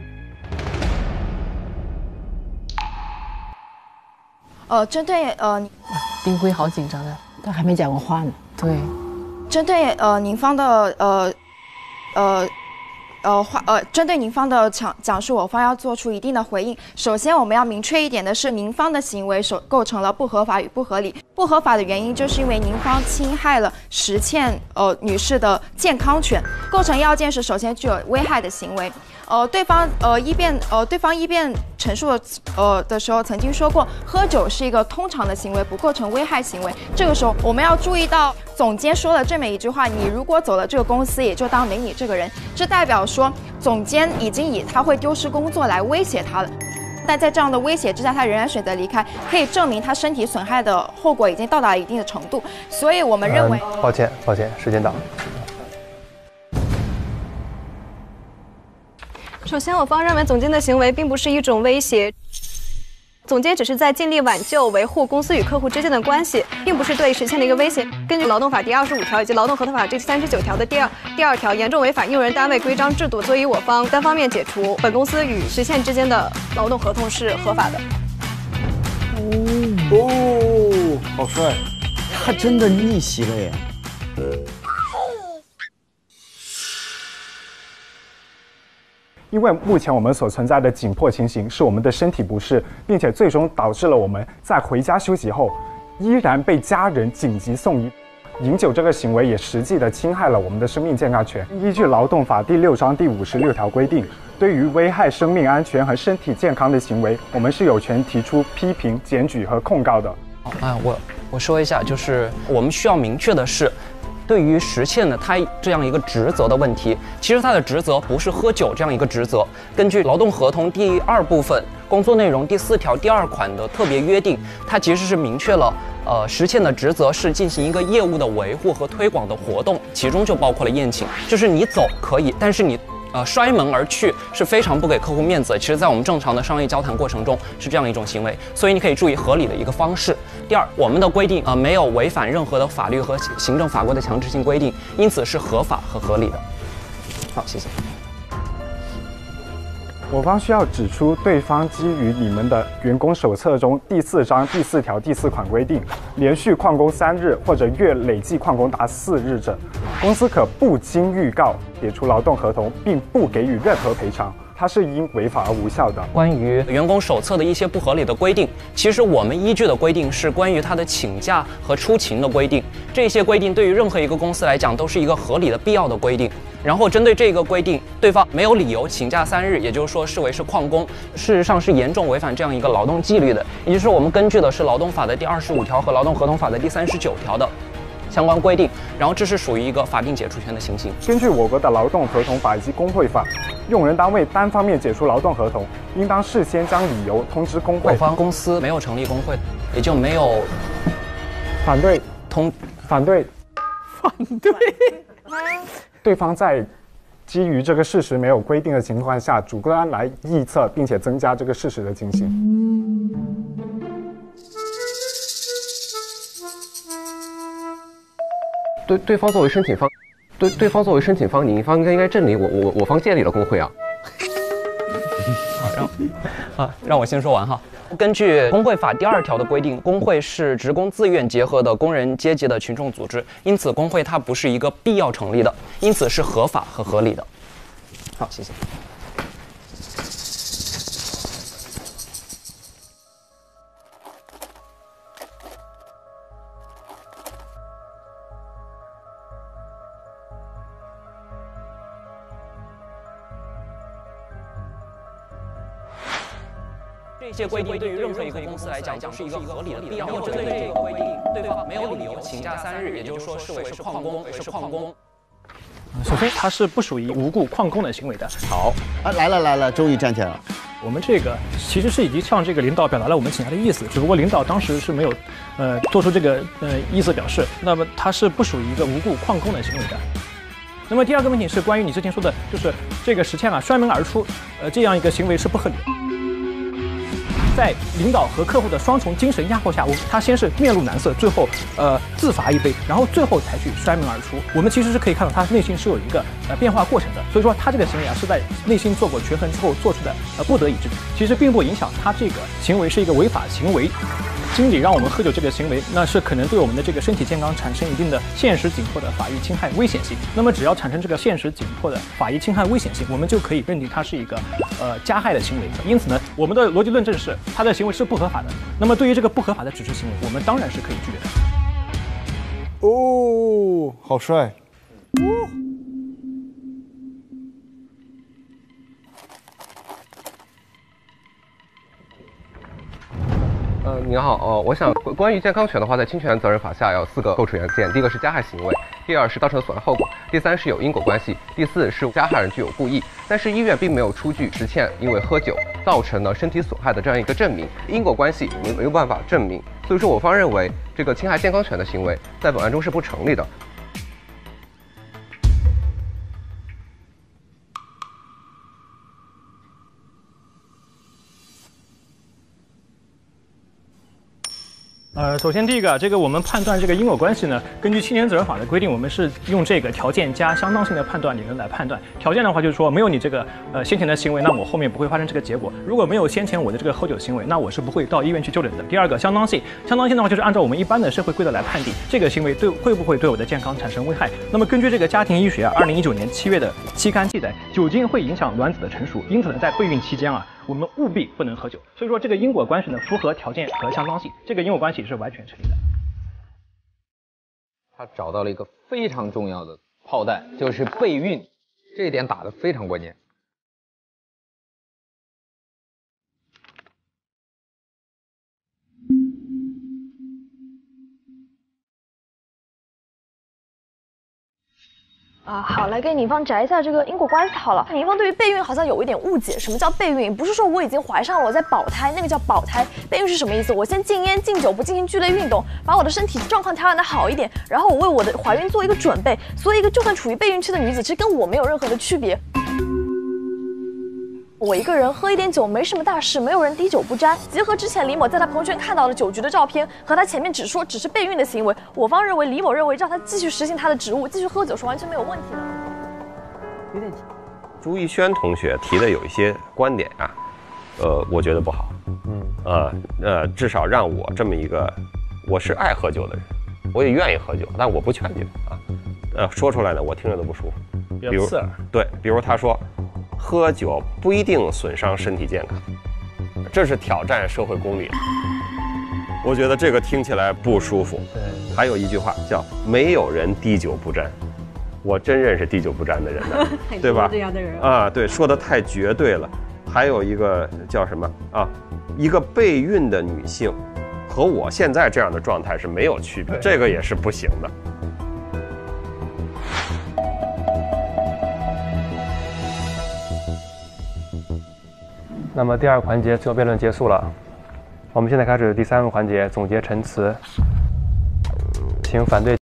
[SPEAKER 1] 呃，针对呃，
[SPEAKER 17] 丁辉好紧张的，他还没讲过话呢。对，
[SPEAKER 1] 针对呃您方的呃呃呃话呃针对您方的讲讲述，我方要做出一定的回应。首先，我们要明确一点的是，您方的行为首构成了不合法与不合理。不合法的原因就是因为您方侵害了石倩呃女士的健康权。构成要件是，首先具有危害的行为。呃，对方呃一辩呃对方一辩陈述的呃的时候曾经说过，喝酒是一个通常的行为，不构成危害行为。这个时候我们要注意到，总监说了这么一句话：你如果走了这个公司，也就当没你这个人。这代表说，总监已经以他会丢失工作来威胁他了。但在这样的威胁之下，他仍然选择离开，可以证明他身体损害的后果已经到达一定的程度。所以我们认为，
[SPEAKER 6] 嗯、抱歉，抱歉，时间到。
[SPEAKER 25] 首先，我方认为总监的行为并不是一种威胁，总监只是在尽力挽救、维护公司与客户之间的关系，并不是对实现的一个威胁。根据劳动法第二十五条以及劳动合同法第三十九条的第二第二条，严重违反用人单位规章制度，所以我方单方面解除本公司与实现之间的劳动合同是合法的。
[SPEAKER 18] 哦，好帅！他真的逆袭了耶！
[SPEAKER 9] 因为目前我们所存在的紧迫情形是我们的身体不适，并且最终导致了我们在回家休息后，依然被家人紧急送医。饮酒这个行为也实际的侵害了我们的生命健康权。依据劳动法第六章第五十六条规定，对于危害生命安全和身体健康的行为，我们是有权提出批评、检举和控告的。
[SPEAKER 16] 啊，我我说一下，就是我们需要明确的是，对于石倩的他这样一个职责的问题，其实他的职责不是喝酒这样一个职责。根据劳动合同第二部分工作内容第四条第二款的特别约定，它其实是明确了，呃，石倩的职责是进行一个业务的维护和推广的活动，其中就包括了宴请。就是你走可以，但是你呃摔门而去是非常不给客户面子的。其实，在我们正常的商业交谈过程中是这样一种行为，所以你可以注意合理的一个方式。第二，我们的规定呃没有违反任何的法律和行政法规的强制性规定，因此是合法和合理的。好，谢谢。
[SPEAKER 9] 我方需要指出，对方基于你们的员工手册中第四章第四条第四款规定，连续旷工三日或者月累计旷工达四日者，公司可不经预告解除劳动合同，并不给予任何赔偿。它是因违法而无效的。
[SPEAKER 16] 关于员工手册的一些不合理的规定，其实我们依据的规定是关于他的请假和出勤的规定。这些规定对于任何一个公司来讲都是一个合理的、必要的规定。然后针对这个规定，对方没有理由请假三日，也就是说视为是旷工，事实上是严重违反这样一个劳动纪律的。也就是我们根据的是劳动法的第二十五条和劳动合同法的第三十九条的相关规定，然后这是属于一个法定解除权的情形。
[SPEAKER 9] 根据我国的劳动合同法以及工会法，用人单位单方面解除劳动合同，应当事先将理由通知工会。
[SPEAKER 16] 我方公司没有成立工会，也就没有
[SPEAKER 9] 反对
[SPEAKER 16] 通
[SPEAKER 9] 反对
[SPEAKER 17] 反对。
[SPEAKER 9] 对方在基于这个事实没有规定的情况下，主观来臆测，并且增加这个事实的情形。
[SPEAKER 2] 对对方作为申请方，对对方作为申请方，你一方应该应该证明我我我方建立了工会啊。
[SPEAKER 16] 好，让啊让我先说完哈。根据工会法第二条的规定，工会是职工自愿结合的工人阶级的群众组织，因此工会它不是一个必要成立的，因此是合法和合理的。好，谢谢。这些规定对于任何一个公司来讲都是一个合理的、必要的。针对这个规定，对方没有理由请假三日，也就是说视为是旷工，为是旷工。
[SPEAKER 24] 首先，它是不属于无故旷工的行为的。
[SPEAKER 18] 好啊，来了来了，终于站起来了。
[SPEAKER 24] 我们这个其实是已经向这个领导表达了我们请假的意思，只不过领导当时是没有，呃，做出这个呃意思表示。那么它是不属于一个无故旷工的行为的。那么第二个问题是关于你之前说的，就是这个石倩啊摔门而出，呃，这样一个行为是不合理的。在领导和客户的双重精神压迫下，我他先是面露难色，最后呃自罚一杯，然后最后才去摔门而出。我们其实是可以看到他内心是有一个呃变化过程的，所以说他这个行为啊是在内心做过权衡之后做出的呃不得已之举，其实并不影响他这个行为是一个违法行为。 经理让我们喝酒这个行为，那是可能对我们的这个身体健康产生一定的现实紧迫的法益侵害危险性。那么只要产生这个现实紧迫的法益侵害危险性，我们就可以认定它是一个呃加害的行为。因此呢，我们的逻辑论证是他的行为是不合法的。那么对于这个不合法的指示行为，我们当然是可以拒绝的。
[SPEAKER 5] 哦，好帅！哦
[SPEAKER 2] 呃，您好，呃，我想关于健康权的话，在侵权责任法下有四个构成元件，第一个是加害行为，第二是造成损害后果，第三是有因果关系，第四是加害人具有故意。但是医院并没有出具实践因为喝酒造成了身体损害的这样一个证明，因果关系没没有办法证明，所以说我方认为这个侵害健康权的行为在本案中是不成立的。
[SPEAKER 24] 呃，首先第一个，这个我们判断这个因果关系呢，根据侵权责任法的规定，我们是用这个条件加相当性的判断理论来判断。条件的话就是说，没有你这个呃先前的行为，那我后面不会发生这个结果。如果没有先前我的这个喝酒行为，那我是不会到医院去就诊的。第二个，相当性，相当性的话就是按照我们一般的社会规则来判定这个行为对会不会对我的健康产生危害。那么根据这个家庭医学啊，二零一九年七月的期刊记载，酒精会影响卵子的成熟，因此呢，在备孕期间啊，我们务必不能喝酒。所以说这个因果关系呢，符合条件和相当性，这个因果关系是完全成立的。
[SPEAKER 10] 他找到了一个非常重要的炮弹，就是备孕，这一点打得非常关键。
[SPEAKER 7] 啊，好，来给警方摘一下这个因果关系好了。警方对于备孕好像有一点误解，什么叫备孕？不是说我已经怀上了，我在保胎，那个叫保胎。备孕是什么意思？我先禁烟禁酒，不进行剧烈运动，把我的身体状况调养的好一点，然后我为我的怀孕做一个准备。所以一个就算处于备孕期的女子，其实跟我没有任何的区别。我一个人喝一点酒没什么大事，没有人滴酒不沾。结合之前李某在他朋友圈看到的酒局的照片和他前面只说只是备孕的行为，我方认为李某认为让他继续实行他的职务，继续喝酒是完全没有问题的。
[SPEAKER 10] 有点。
[SPEAKER 12] 朱逸轩同学提的有一些观点啊，呃，我觉得不好。嗯。呃呃，至少让我这么一个，我是爱喝酒的人，我也愿意喝酒，但我不劝酒啊。呃，说出来呢，我听着都不舒服。
[SPEAKER 10] 比较刺耳。
[SPEAKER 12] 对，比如他说。喝酒不一定损伤身体健康，这是挑战社会公理。我觉得这个听起来不舒服。对，还有一句话叫“没有人滴酒不沾”，我真认识滴酒不沾的人呢，对吧？
[SPEAKER 15] 这样的人
[SPEAKER 12] 啊，对，说的太绝对了。还有一个叫什么啊？一个备孕的女性和我现在这样的状态是没有区别，这个也是不行的。
[SPEAKER 6] 那么第二个环节自由辩论结束了，我们现在开始第三个环节总结陈词，请反对。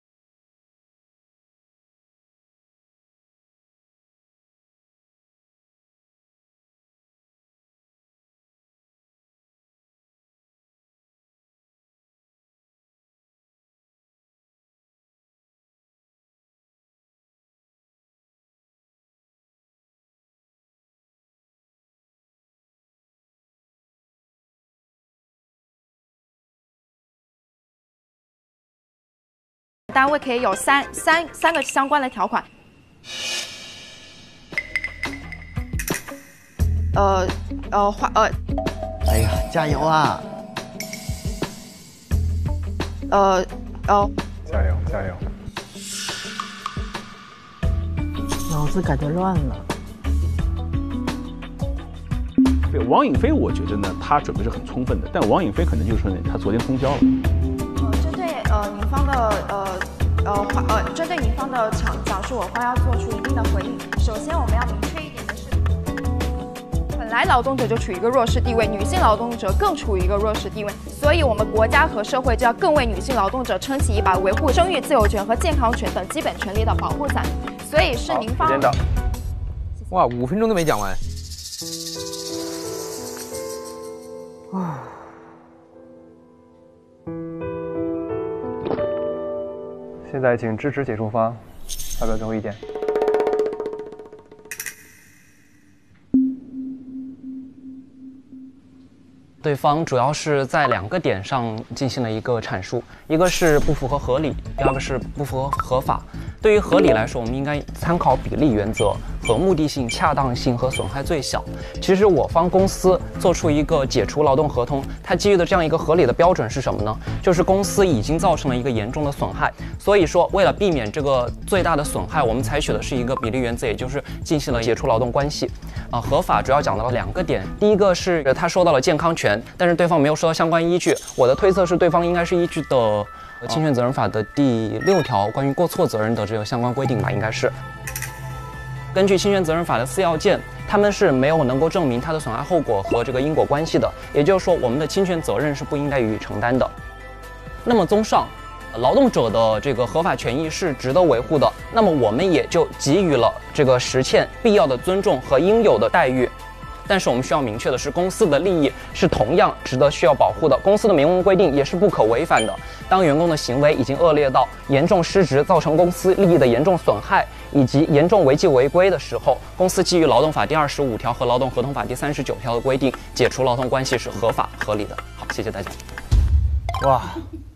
[SPEAKER 1] 单位可以有三三三个相关的条款。呃呃花呃，
[SPEAKER 18] 哎呀，加油啊！
[SPEAKER 1] 呃呃，
[SPEAKER 9] 加油加油！
[SPEAKER 17] 脑子感觉乱了。
[SPEAKER 19] 对王颖飞，我觉得呢，他准备是很充分的，但王颖飞可能就是说呢，他昨天通宵了。
[SPEAKER 1] 针对呃您方的呃呃呃，针对您方的讲讲述，我方要做出一定的回应。首先，我们要明确一点的是，本来劳动者就处于一个弱势地位，女性劳动者更处于一个弱势地位，所以我们国家和社会就要更为女性劳动者撑起一把维护生育自由权和健康权等基本权利的保护伞。所以是您方。
[SPEAKER 10] 时间到。哇，五分钟都没讲完。
[SPEAKER 6] 啊。现在请支持解除方发表最后意见。
[SPEAKER 16] 对对方主要是在两个点上进行了一个阐述，一个是不符合合理，第二个是不符合合法。对于合理来说，我们应该参考比例原则和目的性、恰当性和损害最小。其实我方公司做出一个解除劳动合同，它基于的这样一个合理的标准是什么呢？就是公司已经造成了一个严重的损害，所以说为了避免这个最大的损害，我们采取的是一个比例原则，也就是进行了解除劳动关系。啊、呃，合法主要讲到了两个点，第一个是他说到了健康权，但是对方没有说到相关依据。我的推测是对方应该是依据的侵权责任法的第六条关于过错责任的这个相关规定吧，应该是。根据侵权责任法的四要件，他们是没有能够证明它的损害后果和这个因果关系的，也就是说，我们的侵权责任是不应该予以承担的。那么综上，劳动者的这个合法权益是值得维护的，那么我们也就给予了这个实践必要的尊重和应有的待遇。但是我们需要明确的是，公司的利益是同样值得需要保护的，公司的明文规定也是不可违反的。当员工的行为已经恶劣到严重失职，造成公司利益的严重损害，以及严重违纪违规的时候，公司基于劳动法第二十五条和劳动合同法第三十九条的规定，解除劳动关系是合法合理的。好，谢谢大家。
[SPEAKER 18] 哇，